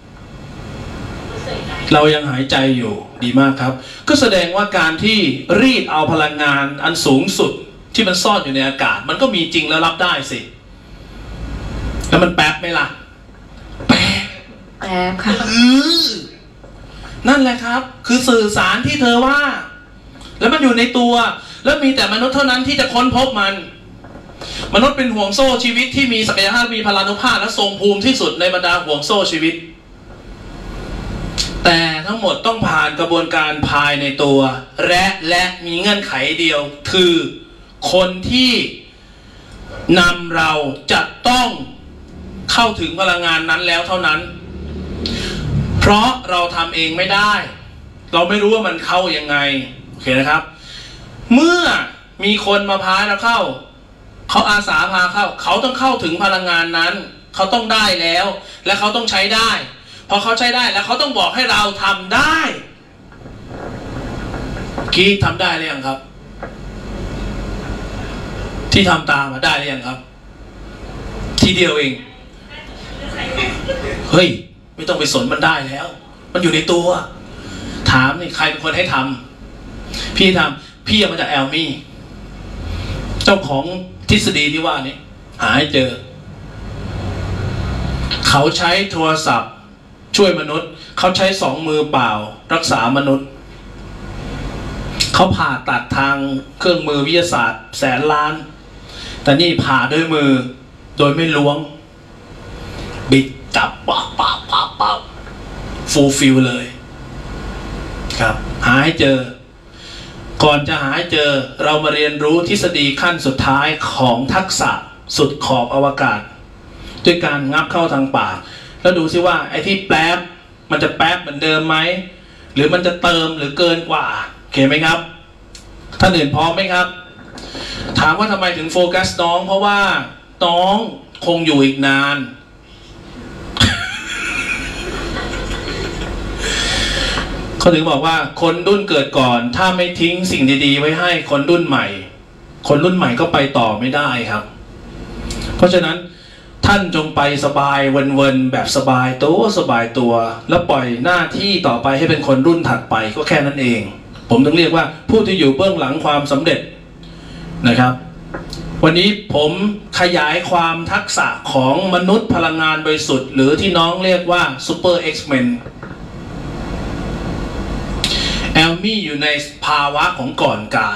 เรายังหายใจอยู่ดีมากครับก็แสดงว่าการที่รีดเอาพลังงานอันสูงสุดที่มันซ่อนอยู่ในอากาศมันก็มีจริงแล้วรับได้สิแล้วมันแป๊บไหมล่ะแป๊บแป๊บค่ะนั่นแหละครับคือสื่อสารที่เธอว่าแล้วมันอยู่ในตัวแล้วมีแต่มนุษย์เท่านั้นที่จะค้นพบมันมนุษย์เป็นห่วงโซ่ชีวิตที่มีศักยภาพมีพลานุภาพและทรงภูมิที่สุดในบรรดาห่วงโซ่ชีวิตแต่ทั้งหมดต้องผ่านกระบวนการภายในตัวและและมีเงื่อนไขเดียวคือคนที่นำเราจะต้องเข้าถึงพลังงานนั้นแล้วเท่านั้นเพราะเราทำเองไม่ได้เราไม่รู้ว่ามันเข้ายังไงโอเคนะครับเมื่อมีคนมาพาเราเข้าเขาอาสาพาเข้าเขาต้องเข้าถึงพลังงานนั้นเขาต้องได้แล้วและเขาต้องใช้ได้พอเขาใช้ได้แล้วเขาต้องบอกให้เราทำได้กี้ทำได้หรือยังครับที่ทำตามมาได้หรือยังครับทีเดียวเองเฮ้ยไม่ต้องไปสนมันได้แล้วมันอยู่ในตัวถามนี่ใครเป็นคนให้ทำพี่ทำพี่มาจากแอลมี่เจ้าของทฤษฎีที่ว่านี้หาให้เจอเขาใช้โทรศัพท์ช่วยมนุษย์เขาใช้สองมือเปล่ารักษามนุษย์เขาผ่าตัดทางเครื่องมือวิทยาศาสตร์แสนล้านแต่นี่ผ่าด้วยมือโดยไม่ล้วงบิดจับปั๊บปั๊บปั๊บปั๊บฟูลฟิลเลยครับหาให้เจอก่อนจะหาให้เจอเรามาเรียนรู้ทฤษฎีขั้นสุดท้ายของทักษะสุดขอบอวกาศด้วยการงับเข้าทางปากแล้วดูซิว่าไอ้ที่แป๊บมันจะแป๊บเหมือนเดิมไหมหรือมันจะเติมหรือเกินกว่าโอเคไหมครับท่านอื่นพร้อมไหมครับถามว่าทำไมถึงโฟกัสน้องเพราะว่าน้องคงอยู่อีกนานเขาถึงบอกว่าคนรุ่นเกิดก่อนถ้าไม่ทิ้งสิ่งดีๆไว้ให้คนรุ่นใหม่คนรุ่นใหม่ก็ไปต่อไม่ได้ครับเพราะฉะนั้นท่านจงไปสบายเวินๆแบบสบายตัวสบายตัวแล้วปล่อยหน้าที่ต่อไปให้เป็นคนรุ่นถัดไปก็แค่นั้นเองผมต้องเรียกว่าผู้ที่อยู่เบื้องหลังความสำเร็จนะครับวันนี้ผมขยายความทักษะของมนุษย์พลังงานบริสุทธิ์หรือที่น้องเรียกว่าซูเปอร์เอ็กซ์แมนแอลมี่อยู่ในภาวะของก่อนการ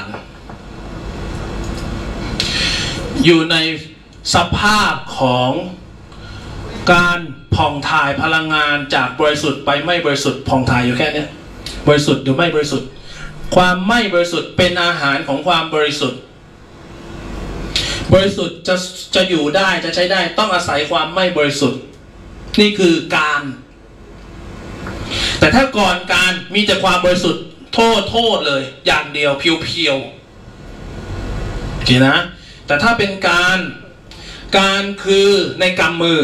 อยู่ในสภาพของการผ่องถ่ายพลังงานจากบริสุทธิ์ไปไม่บริสุทธิ์ผ่องถ่ายอยู่แค่นี้บริสุทธิ์หรือไม่บริสุทธิ์ความไม่บริสุทธิ์เป็นอาหารของความบริสุทธิ์บริสุทธิ์จะจะอยู่ได้จะใช้ได้ต้องอาศัยความไม่บริสุทธิ์นี่คือการแต่ถ้าก่อนการมีแต่ความบริสุทธิ์โทษโทษเลยอย่างเดียวเพียวๆโอเคนะแต่ถ้าเป็นการการคือในกำมือ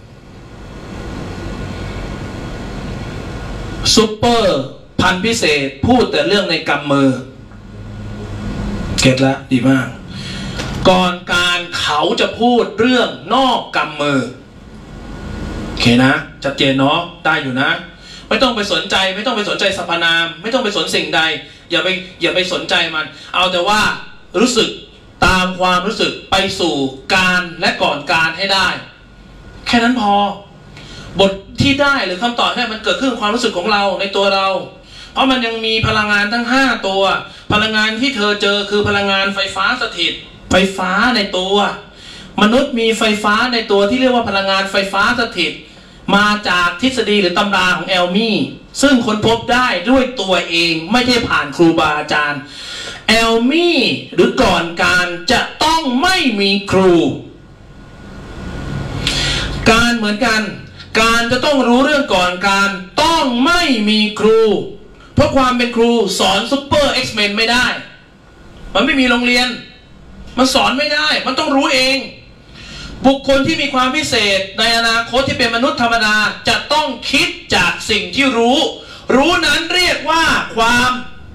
ซุปเปอร์พันพิเศษพูดแต่เรื่องในกำมือเก็ตแล้วดีมากก่อนการเขาจะพูดเรื่องนอกกำมือโอเคนะชัดเจนเนาะได้อยู่นะไม่ต้องไปสนใจไม่ต้องไปสนใจสรรพนามไม่ต้องไปสนสิ่งใดอย่าไปอย่าไปสนใจมันเอาแต่ว่ารู้สึกตามความรู้สึกไปสู่การและก่อนการให้ได้แค่นั้นพอบทที่ได้หรือคำตอบให้มันเกิดขึ้นความรู้สึกของเราในตัวเราเพราะมันยังมีพลังงานทั้งห้าตัวพลังงานที่เธอเจอคือพลังงานไฟฟ้าสถิตไฟฟ้าในตัวมนุษย์มีไฟฟ้าในตัวที่เรียกว่าพลังงานไฟฟ้าสถิตมาจากทฤษฎีหรือตำราของแอลมี่ซึ่งค้นพบได้ด้วยตัวเองไม่ใช่ผ่านครูบาอาจารย์แอลมี่หรือก่อนการจะต้องไม่มีครูการเหมือนกันการจะต้องรู้เรื่องก่อนการต้องไม่มีครูเพราะความเป็นครูสอนซุปเปอร์เอ็กซ์แมนไม่ได้มันไม่มีโรงเรียนมันสอนไม่ได้มันต้องรู้เองบุคคลที่มีความพิเศษในอนาคตที่เป็นมนุษย์ธรรมดาจะต้องคิดจากสิ่งที่รู้รู้นั้นเรียกว่าความ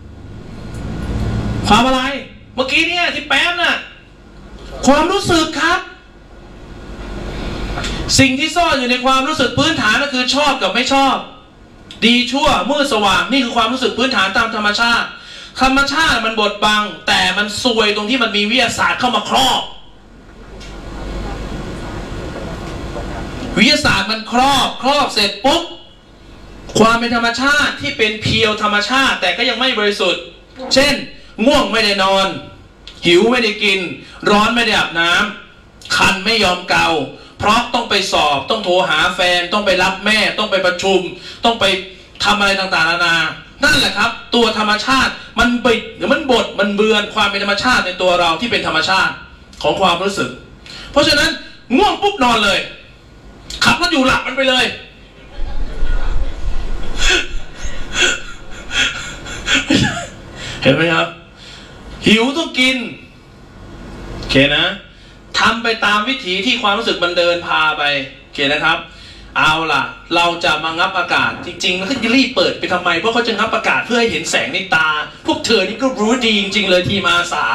ความอะไรเมื่อกี้เนี่ยที่แป๊บน่ะความรู้สึกครับสิ่งที่ซ่อนอยู่ในความรู้สึกพื้นฐานก็คือชอบกับไม่ชอบดีชั่วมืดสว่างนี่คือความรู้สึกพื้นฐานตามธรรมชาติธรรมชาติมันบดบังแต่มันซวยตรงที่มันมีวิทยาศาสตร์เข้ามาครอบวิทยาศาสตร์มันครอบครอบเสร็จปุ๊บความเป็นธรรมชาติที่เป็นเพียวธรรมชาติแต่ก็ยังไม่บริสุทธิ์เช่นง่วงไม่ได้นอนหิวไม่ได้กินร้อนไม่ได้อาบน้คันไม่ยอมเกาเพราะต้องไปสอบต้องโทรหาแฟนต้องไปรับแม่ต้องไปประชุมต้องไปทำอะไรต่างๆนานานั่นแหละครับตัวธรรมชาติมันบิดหรือมันบดมันเบือนความเป็นธรรมชาติในตัวเราที่เป็นธรรมชาติของความรู้สึกเพราะฉะนั้นง่วงปุ๊บนอนเลยขับรถอยู่หลับมันไปเลยเห็นไหมครับหิวต้องกินโอเคนะทำไปตามวิถีที่ความรู้สึกมันเดินพาไปโอเคนะครับเอาล่ะเราจะมางับอากาศจริงๆแล้วเขาจะรีบเปิดไปทำไมเพราะเขาจะงับอากาศเพื่อให้เห็นแสงในตาพวกเธอนี่ก็รู้ดีจริงๆเลยทีมอาสา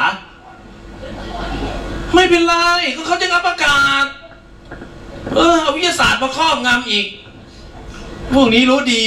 ไม่เป็นไรก็เขาจะงับอากาศเออเอาวิทยาศาสตร์มาครอบงำอีกพวกนี้รู้ดี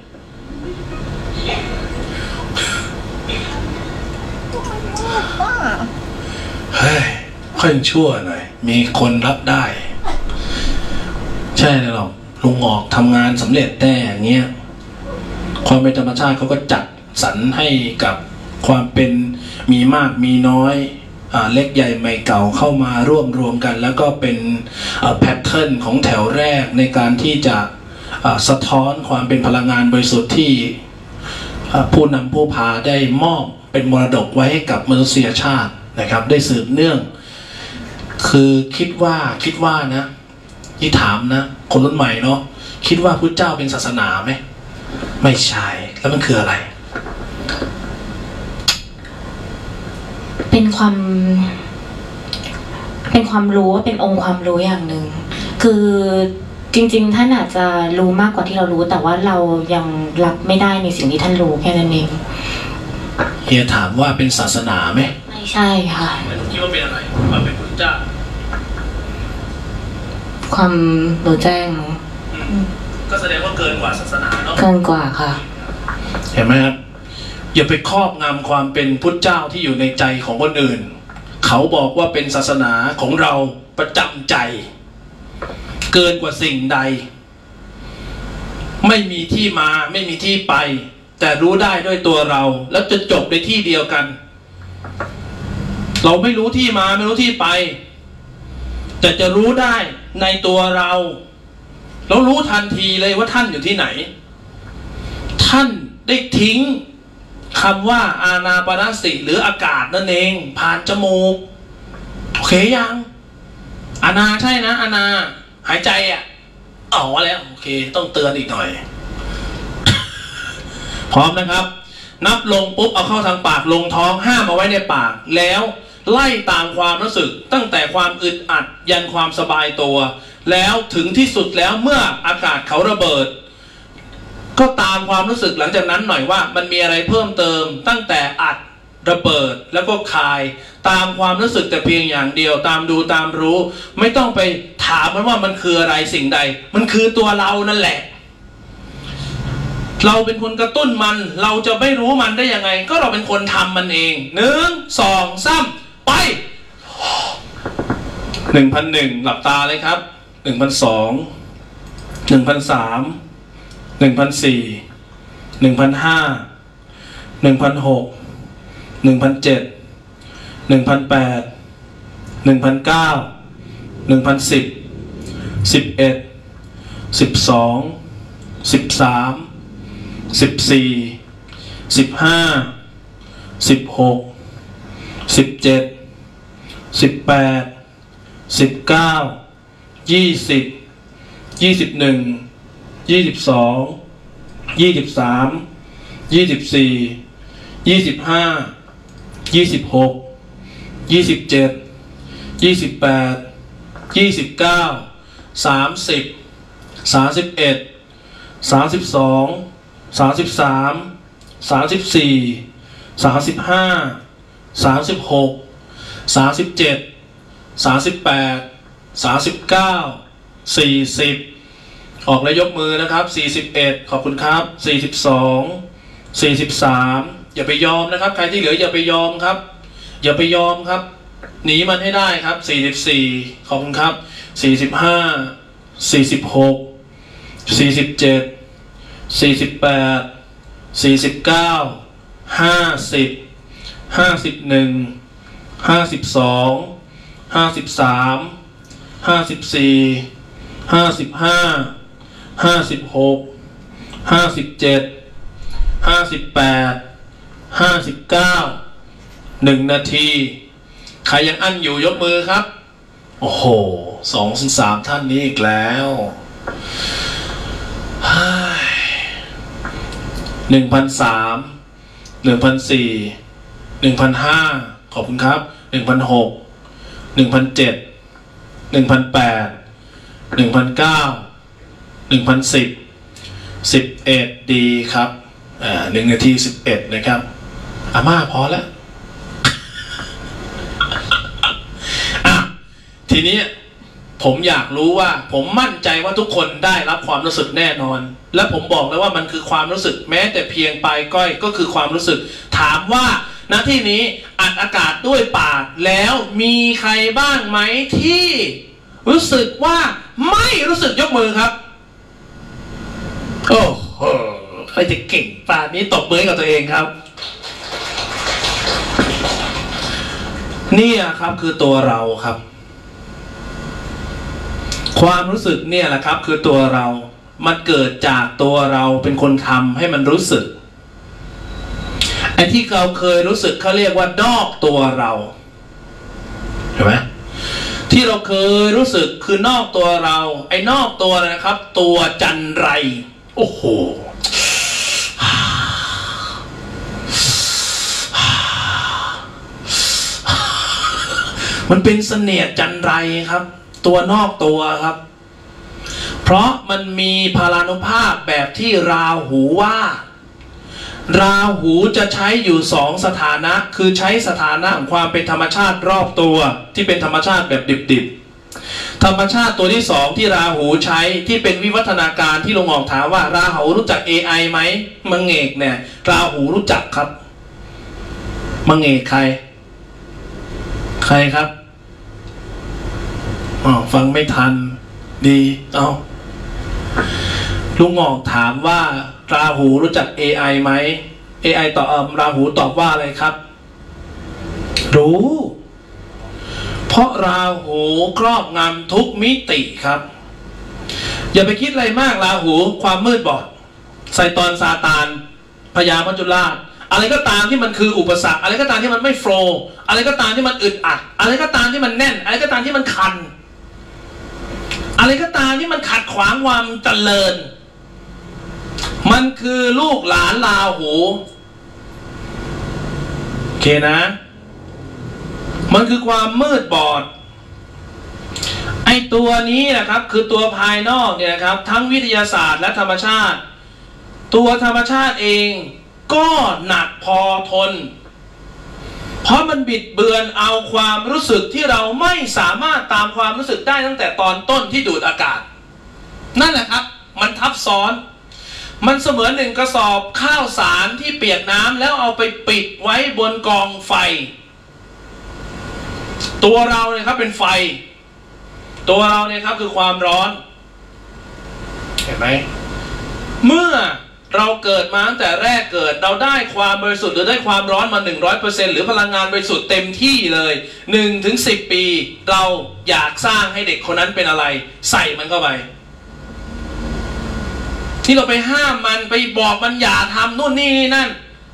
เฮ้ยค่อยชั่วหน่อยมีคนรับได้ใช่เลยหรอกลุงออกทำงานสำเร็จแต่อย่างเงี้ยความเป็นธรรมชาติเขาก็จัดสรรให้กับความเป็นมีมากมีน้อยเล็กใหญ่ใหม่เก่าเข้ามาร่วมรวมกันแล้วก็เป็นแพทเทิร์นของแถวแรกในการที่จะสะท้อนความเป็นพลังงานบริสุทธิ์ที่ผู้นำผู้พาได้มอบเป็นมรดกไว้ให้กับมนุษยชาตินะครับได้สืบเนื่องคือคิดว่าคิดว่านะที่ถามนะคนรุ่นใหม่เนาะคิดว่าพุทธเจ้าเป็นศาสนาไหมไม่ใช่แล้วมันคืออะไรเป็นความเป็นความรู้เป็นองค์ความรู้อย่างหนึ่งคือจริงๆท่านอาจจะรู้มากกว่าที่เรารู้แต่ว่าเรายังรับไม่ได้ในสิ่งที่ท่านรู้แค่นั้นเองเฮียถามว่าเป็นศาสนาไหมไม่ใช่ค่ะแล้วคิดว่าเป็นอะไรความเป็นพุทธเจ้าความรู้แจ้งก็แสดงว่าเกินกว่าศาสนาเนาะเกินกว่าค่ะเห็นไหมครับอย่าไปครอบงำความเป็นพุทธเจ้าที่อยู่ในใจของคนอื่นเขาบอกว่าเป็นศาสนาของเราประจำใจเกินกว่าสิ่งใดไม่มีที่มาไม่มีที่ไปแต่รู้ได้ด้วยตัวเราแล้วจะจบในที่เดียวกันเราไม่รู้ที่มาไม่รู้ที่ไปแต่จะรู้ได้ในตัวเราเรารู้ทันทีเลยว่าท่านอยู่ที่ไหนท่านได้ทิ้งคำว่าอานาปานสติหรืออากาศนั่นเองผ่านจมูกโอเคยังอานาใช่นะอานาหายใจอ่ะอ๋อแล้วโอเคต้องเตือนอีกหน่อย พร้อมนะครับนับลงปุ๊บเอาเข้าทางปากลงท้องห้ามเอาไว้ในปากแล้วไล่ตามความรู้สึกตั้งแต่ความอึดอัดยันความสบายตัวแล้วถึงที่สุดแล้วเมื่ออากาศเขาระเบิดก็ตามความรู้สึกหลังจากนั้นหน่อยว่ามันมีอะไรเพิ่มเติมตั้งแต่อัดระเบิดแล้วก็คายตามความรู้สึกแต่เพียงอย่างเดียวตามดูตามรู้ไม่ต้องไปถามมันว่ามันคืออะไรสิ่งใดมันคือตัวเรานั่นแหละเราเป็นคนกระตุ้นมันเราจะไม่รู้มันได้ยังไงก็เราเป็นคนทำมันเองหนึ่งสองสามไปหนึ่งพันหนึ่งหลับตาเลยครับหนึ่งพันสองหนึ่งพันสามหนึ่งพันสี่หนึ่งพันห้าหนึ่งพันหกหนึ่งพันเจ็ดหนึ่งพันแปดหนึ่งพันเก้าหนึ่งพันสิบสิบเอ็ดสิบสองสิบสามสิบสี่สิบห้าสิบหกสิบเจ็ดสิบแปดสิบเก้ายี่สิบยี่สิบหนึ่งยี่สิบสองยี่สิบสามยี่สิบสี่ยี่สิบห้ายี่สิบหกยี่สิบเจ็ดยี่สิบแปดยี่สิบเก้าสามสิบสามสิบเอ็ดสามสิบสองสามสิบสามสามสิบสี่สามสิบห้าสามสิบหกสามสิบเจ็ดสามสิบแปดสามสิบเก้าสี่สิบออกแล้วยกมือนะครับสี่สิบเอ็ดขอบคุณครับสี่สิบสองสี่สิบสามอย่าไปยอมนะครับใครที่เหลืออย่าไปยอมครับอย่าไปยอมครับหนีมันให้ได้ครับสี่สิบสี่ขอบคุณครับสี่สิบห้าสี่สิบหกสี่สิบเจ็ดสี่สิบแปดสี่สิบเก้าห้าสิบห้าสิบเอ็ดห้าสิบสองห้าสิบสามห้าสิบสี่ห้าสิบห้าห้าสิบหกห้าสิบเจ็ดห้าสิบแปดห้าสิบเก้าหนึ่งนาทีใครยังอั้นอยู่ยกมือครับโอ้โหสองถึงสามท่านนี้อีกแล้วหนึ่งพันสามหนึ่งพันสี่หนึ่งพันห้าขอบคุณครับหนึ่งพันหกหนึ่งพันเจ็ดหนึ่งพันแปดหนึ่งพันเก้าหนึ่งพันสิบสิบเอ็ดดีครับอ่าหนึ่งนาทีสิบเอ็ดนะครับอาม่าพอแล้วอ่ะทีนี้ผมอยากรู้ว่าผมมั่นใจว่าทุกคนได้รับความรู้สึกแน่นอนและผมบอกเลยว่ามันคือความรู้สึกแม้แต่เพียงปลายก้อยก็คือความรู้สึกถามว่าณที่นี้อัดอากาศด้วยปากแล้วมีใครบ้างไหมที่รู้สึกว่าไม่รู้สึกยกมือครับโอ้โหใครจะเก่งป่านนี้ตบมือกับตัวเองครับนี่ครับคือตัวเราครับความรู้สึกเนี่ยแหละครับคือตัวเรามันเกิดจากตัวเราเป็นคนทำให้มันรู้สึกไอ้ที่เราเคยรู้สึกเขาเรียกว่านอกตัวเราเห็นไหมที่เราเคยรู้สึกคือนอกตัวเราไอ้นอกตัวนะครับตัวจันไรโอ้โหมันเป็นเสน่ห์จันไรครับตัวนอกตัวครับเพราะมันมีพลานุภาพแบบที่ราหูว่าราหูจะใช้อยู่สองสถานะคือใช้สถานะของความเป็นธรรมชาติรอบตัวที่เป็นธรรมชาติแบบดิบๆธรรมชาติตัวที่สองที่ราหูใช้ที่เป็นวิวัฒนาการที่ลุงออกถามว่าราหูรู้จัก เอ ไอ ไหมมังเอกเนี่ยราหูรู้จักครับมังเอกใครใครครับอ๋อฟังไม่ทันดีเอาลุงออกถามว่าราหูรู้จัก เอ ไอ ไหม เอ ไอ ตอบราหูตอบว่าอะไรครับรู้เพราะราหูครอบงำทุกมิติครับอย่าไปคิดอะไรมากราหูความมืดบอดไซตอนซาตานพญามัจจุราชอะไรก็ตามที่มันคืออุปสรรคอะไรก็ตามที่มันไม่โฟลว์อะไรก็ตามที่มันอึดอัดอะไรก็ตามที่มันแน่นอะไรก็ตามที่มันคันอะไรก็ตามที่มันขัดขวางความเจริญมันคือลูกหลานราหูโอเคนะมันคือความมืดบอดไอตัวนี้นะครับคือตัวภายนอกเนี่ยครับทั้งวิทยาศาสตร์และธรรมชาติตัวธรรมชาติเองก็หนักพอทนเพราะมันบิดเบือนเอาความรู้สึกที่เราไม่สามารถตามความรู้สึกได้ตั้งแต่ตอนต้นที่ดูดอากาศนั่นแหละครับมันทับซ้อนมันเสมือนหนึ่งกระสอบข้าวสารที่เปียกน้ำแล้วเอาไปปิดไว้บนกองไฟตัวเราเนี่ยครับเป็นไฟตัวเราเนี่ยครับคือความร้อนเห็นไหมเมื่อเราเกิดมาตั้งแต่แรกเกิดเราได้ความบริสุทธิ์หรือได้ความร้อนมา หนึ่งร้อยเปอร์เซ็นต์ หรือพลังงานบริสุทธิ์เต็มที่เลย หนึ่งถึงสิบ ปีเราอยากสร้างให้เด็กคนนั้นเป็นอะไรใส่มันเข้าไปที่เราไปห้ามมันไปบอกมันอย่าทำนู่นนี่นั่น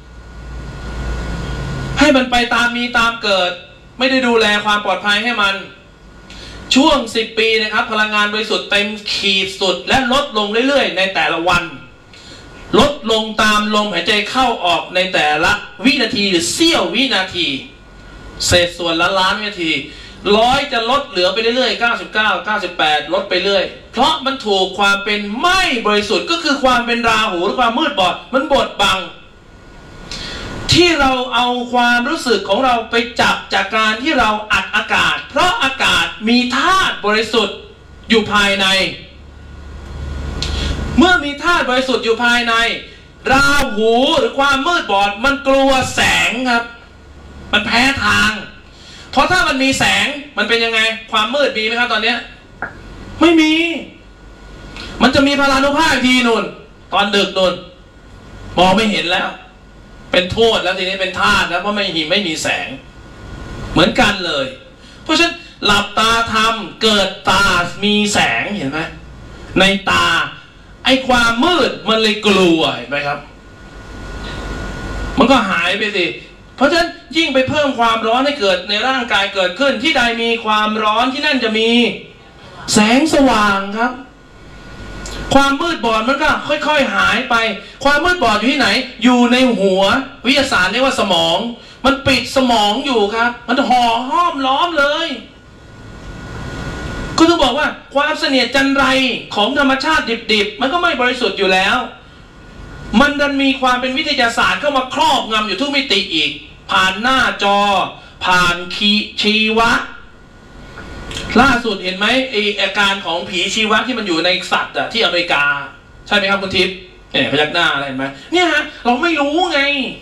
ให้มันไปตามมีตามเกิดไม่ได้ดูแลความปลอดภัยให้มันช่วงสิบปีนะครับพลังงานบริสุทธิ์เต็มขีดสุดและลดลงเรื่อยๆในแต่ละวันลดลงตามลมหายใจเข้าออกในแต่ละวินาทีหรือเสี้ยววินาทีเศษส่วนละล้านวินาทีร้อยจะลดเหลือไปเรื่อยๆเก้าสิบเก้า เก้าสิบแปดลดไปเรื่อยเพราะมันถูกความเป็นไม่บริสุทธิ์ก็คือความเป็นราหูหรือความมืดบอดมันบดบังที่เราเอาความรู้สึกของเราไปจับจากการที่เราอัดอากาศเพราะอากาศมีธาตุบริสุทธิ์อยู่ภายในเมื่อมีธาตุบริสุทธิ์อยู่ภายในราหูหรือความมืดบอดมันกลัวแสงครับมันแพ้ทางเพราะถ้ามันมีแสงมันเป็นยังไงความมืดมีไหมครับตอนนี้ไม่มีมันจะมีพลานุภาพทีนุ่นตอนดึกนุ่นมองไม่เห็นแล้วเป็นโทษแล้วทีนี้เป็นธาตุแล้วเพราะไม่มีไม่มีแสงเหมือนกันเลยเพราะฉะนั้นหลับตาทำเกิดตามีแสงเห็นไหมในตาไอ้ความมืดมันเลยกลัวเห็นไหมครับมันก็หายไปสิเพราะฉะนั้นยิ่งไปเพิ่มความร้อนให้เกิดในร่างกายเกิดขึ้นที่ใดมีความร้อนที่นั่นจะมีแสงสว่างครับความมืดบอดมันก็ค่อยๆหายไปความมืดบอดอยู่ที่ไหนอยู่ในหัววิทยาศาสตร์เรียกว่าสมองมันปิดสมองอยู่ครับมันห่อห้อมล้อมเลยก็ต้องบอกว่าความเสนียดจันไรของธรรมชาติดิบๆมันก็ไม่บริสุทธิ์อยู่แล้วมันดันมีความเป็นวิทยาศาสตร์เข้ามาครอบงำอยู่ทุกมิติอีกผ่านหน้าจอผ่านคีชีวะล่าสุดเห็นไหมไออาการของผีชีวะที่มันอยู่ในสัตว์อะที่อเมริกาใช่ไหมครับคุณทิพย์เนี่ยพยักหน้าอะไรเห็นไหมเนี่ยฮะเราไม่รู้ไง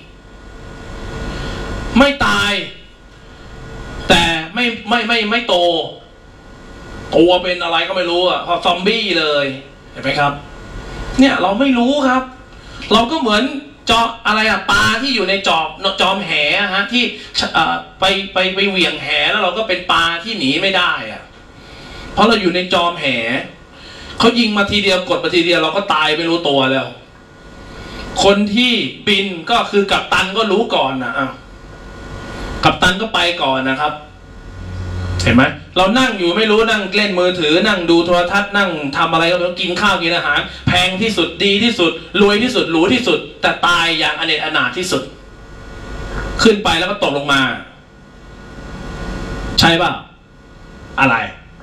ไม่ตายแต่ไม่ไม่ไม่ไม่โตตัวเป็นอะไรก็ไม่รู้อะพอซอมบี้เลยเห็นไหมครับเนี่ยเราไม่รู้ครับเราก็เหมือนจออะไรอะปลาที่อยู่ในจอบจอมแหฮะที่ไปไปไปเหวี่ยงแหแล้วเราก็เป็นปลาที่หนีไม่ได้อะเพราะเราอยู่ในจอมแหเขายิงมาทีเดียวกดมาทีเดียวเราก็ตายไม่รู้ตัวแล้วคนที่บินก็คือกัปตันก็รู้ก่อนนะอ้าวกัปตันก็ไปก่อนนะครับเห็นไหมเรานั่งอยู่ไม่รู้นั่งเล่นมือถือนั่งดูโทรทัศน์นั่งทำอะไรก็ไม่รู้กินข้าวกินอาหารแพงที่สุดดีที่สุดรวยที่สุดหรูที่สุดแต่ตายอย่างอเนกอนาถที่สุดขึ้นไปแล้วก็ตกลงมาใช่ป่ะอะไร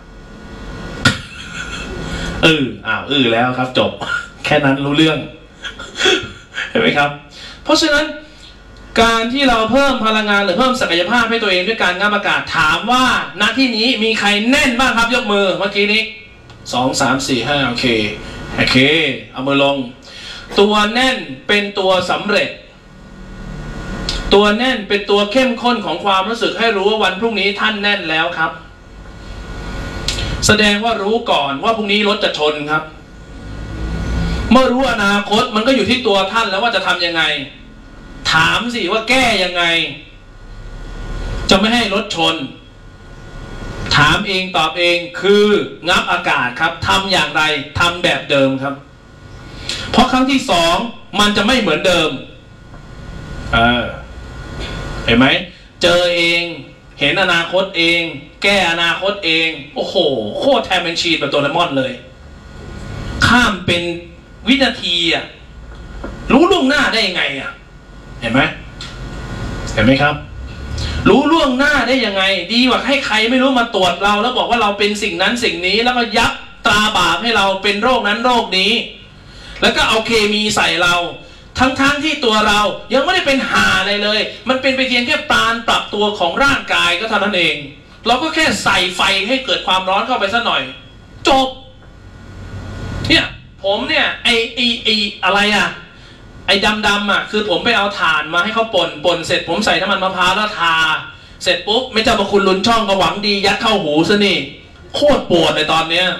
เอออ้าวเออแล้วครับจบแค่นั้นรู้เรื่องเห็นไหมครับเพราะฉะนั้นการที่เราเพิ่มพลังงานหรือเพิ่มศักยภาพให้ตัวเองด้วยการงับอากาศถามว่าณที่นี้มีใครแน่นบ้างครับยกมือเมื่อกี้นี้สองสามสี่ห้าโอเคโอเคเอามือลงตัวแน่นเป็นตัวสำเร็จตัวแน่นเป็นตัวเข้มข้นของความรู้สึกให้รู้ว่าวันพรุ่งนี้ท่านแน่นแล้วครับแสดงว่ารู้ก่อนว่าพรุ่งนี้รถจะชนครับเมื่อรู้อนาคตมันก็อยู่ที่ตัวท่านแล้วว่าจะทำยังไงถามสิว่าแก้ยังไงจะไม่ให้รถชนถามเองตอบเองคืองับอากาศครับทำอย่างไรทำแบบเดิมครับเพราะครั้งที่สองมันจะไม่เหมือนเดิมเออเห็นไหมเจอเองเห็นอนาคตเองแก้อนาคตเองโอ้โหโคตรแทมเป็นชีดแบบโดเรมอนเลยข้ามเป็นวินาทีอ่ะรู้ล่วงหน้าได้ยังไงอ่ะเห็นไหมเห็นไหมครับรู้ล่วงหน้าได้ยังไงดีกว่าให้ใครไม่รู้มาตรวจเราแล้วบอกว่าเราเป็นสิ่งนั้นสิ่งนี้แล้วก็ยับตราบาปให้เราเป็นโรคนั้นโรคนี้แล้วก็เอาเคมีใส่เราทั้งๆ ท, ที่ตัวเรายังไม่ได้เป็นหาอะไรเลยมันเป็นไปเพียงแค่ปราณปรับตัวของร่างกายก็เท่านั้นเองเราก็แค่ใส่ไฟให้เกิดความร้อนเข้าไปสักหน่อยจบเนี่ยผมเนี่ยไอไอไออะไรอ่ะไอ้ดำๆอ่ะคือผมไปเอาถ่านมาให้เขาป่นป่นเสร็จผมใส่น้ำมันมะพร้าวแล้วทาเสร็จปุ๊บไม่เจ้าพระคุณลุนช่องก็หวังดียัดเข้าหูซะนี่โคตรปวดเลยตอนเนี้ย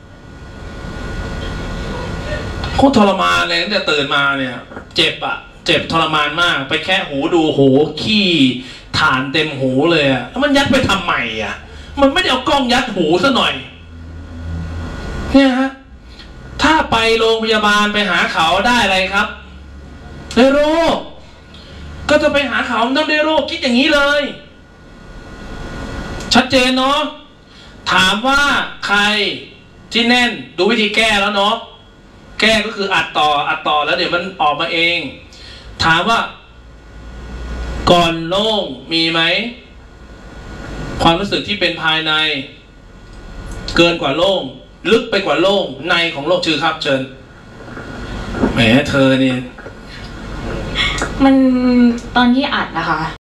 โคตรทรมานเลยตั้งแต่ตื่นมาเนี่ยเจ็บอ่ะเจ็บทรมานมากไปแค่หูดูโหขี้ถ่านเต็มหูเลยอ่ะแล้วมันยัดไปทำใหม่อ่ะมันไม่ได้เอากล้องยัดหูซะหน่อยเนี่ยฮะถ้าไปโรงพยาบาลไปหาเขาได้อะไรครับได้โรคก็จะไปหาเขาต้องได้โรคคิดอย่างนี้เลยชัดเจนเนาะถามว่าใครที่แน่นดูวิธีแก้แล้วเนาะแก้ก็คืออัดต่ออัดต่อแล้วเดี๋ยวมันออกมาเองถามว่าก่อนโล่งมีไหมความรู้สึกที่เป็นภายในเกินกว่าโล่งลึกไปกว่าโล่งในของโลกชื่อครับเชิญแหมเธอนี่มันตอนที่อัดนะคะ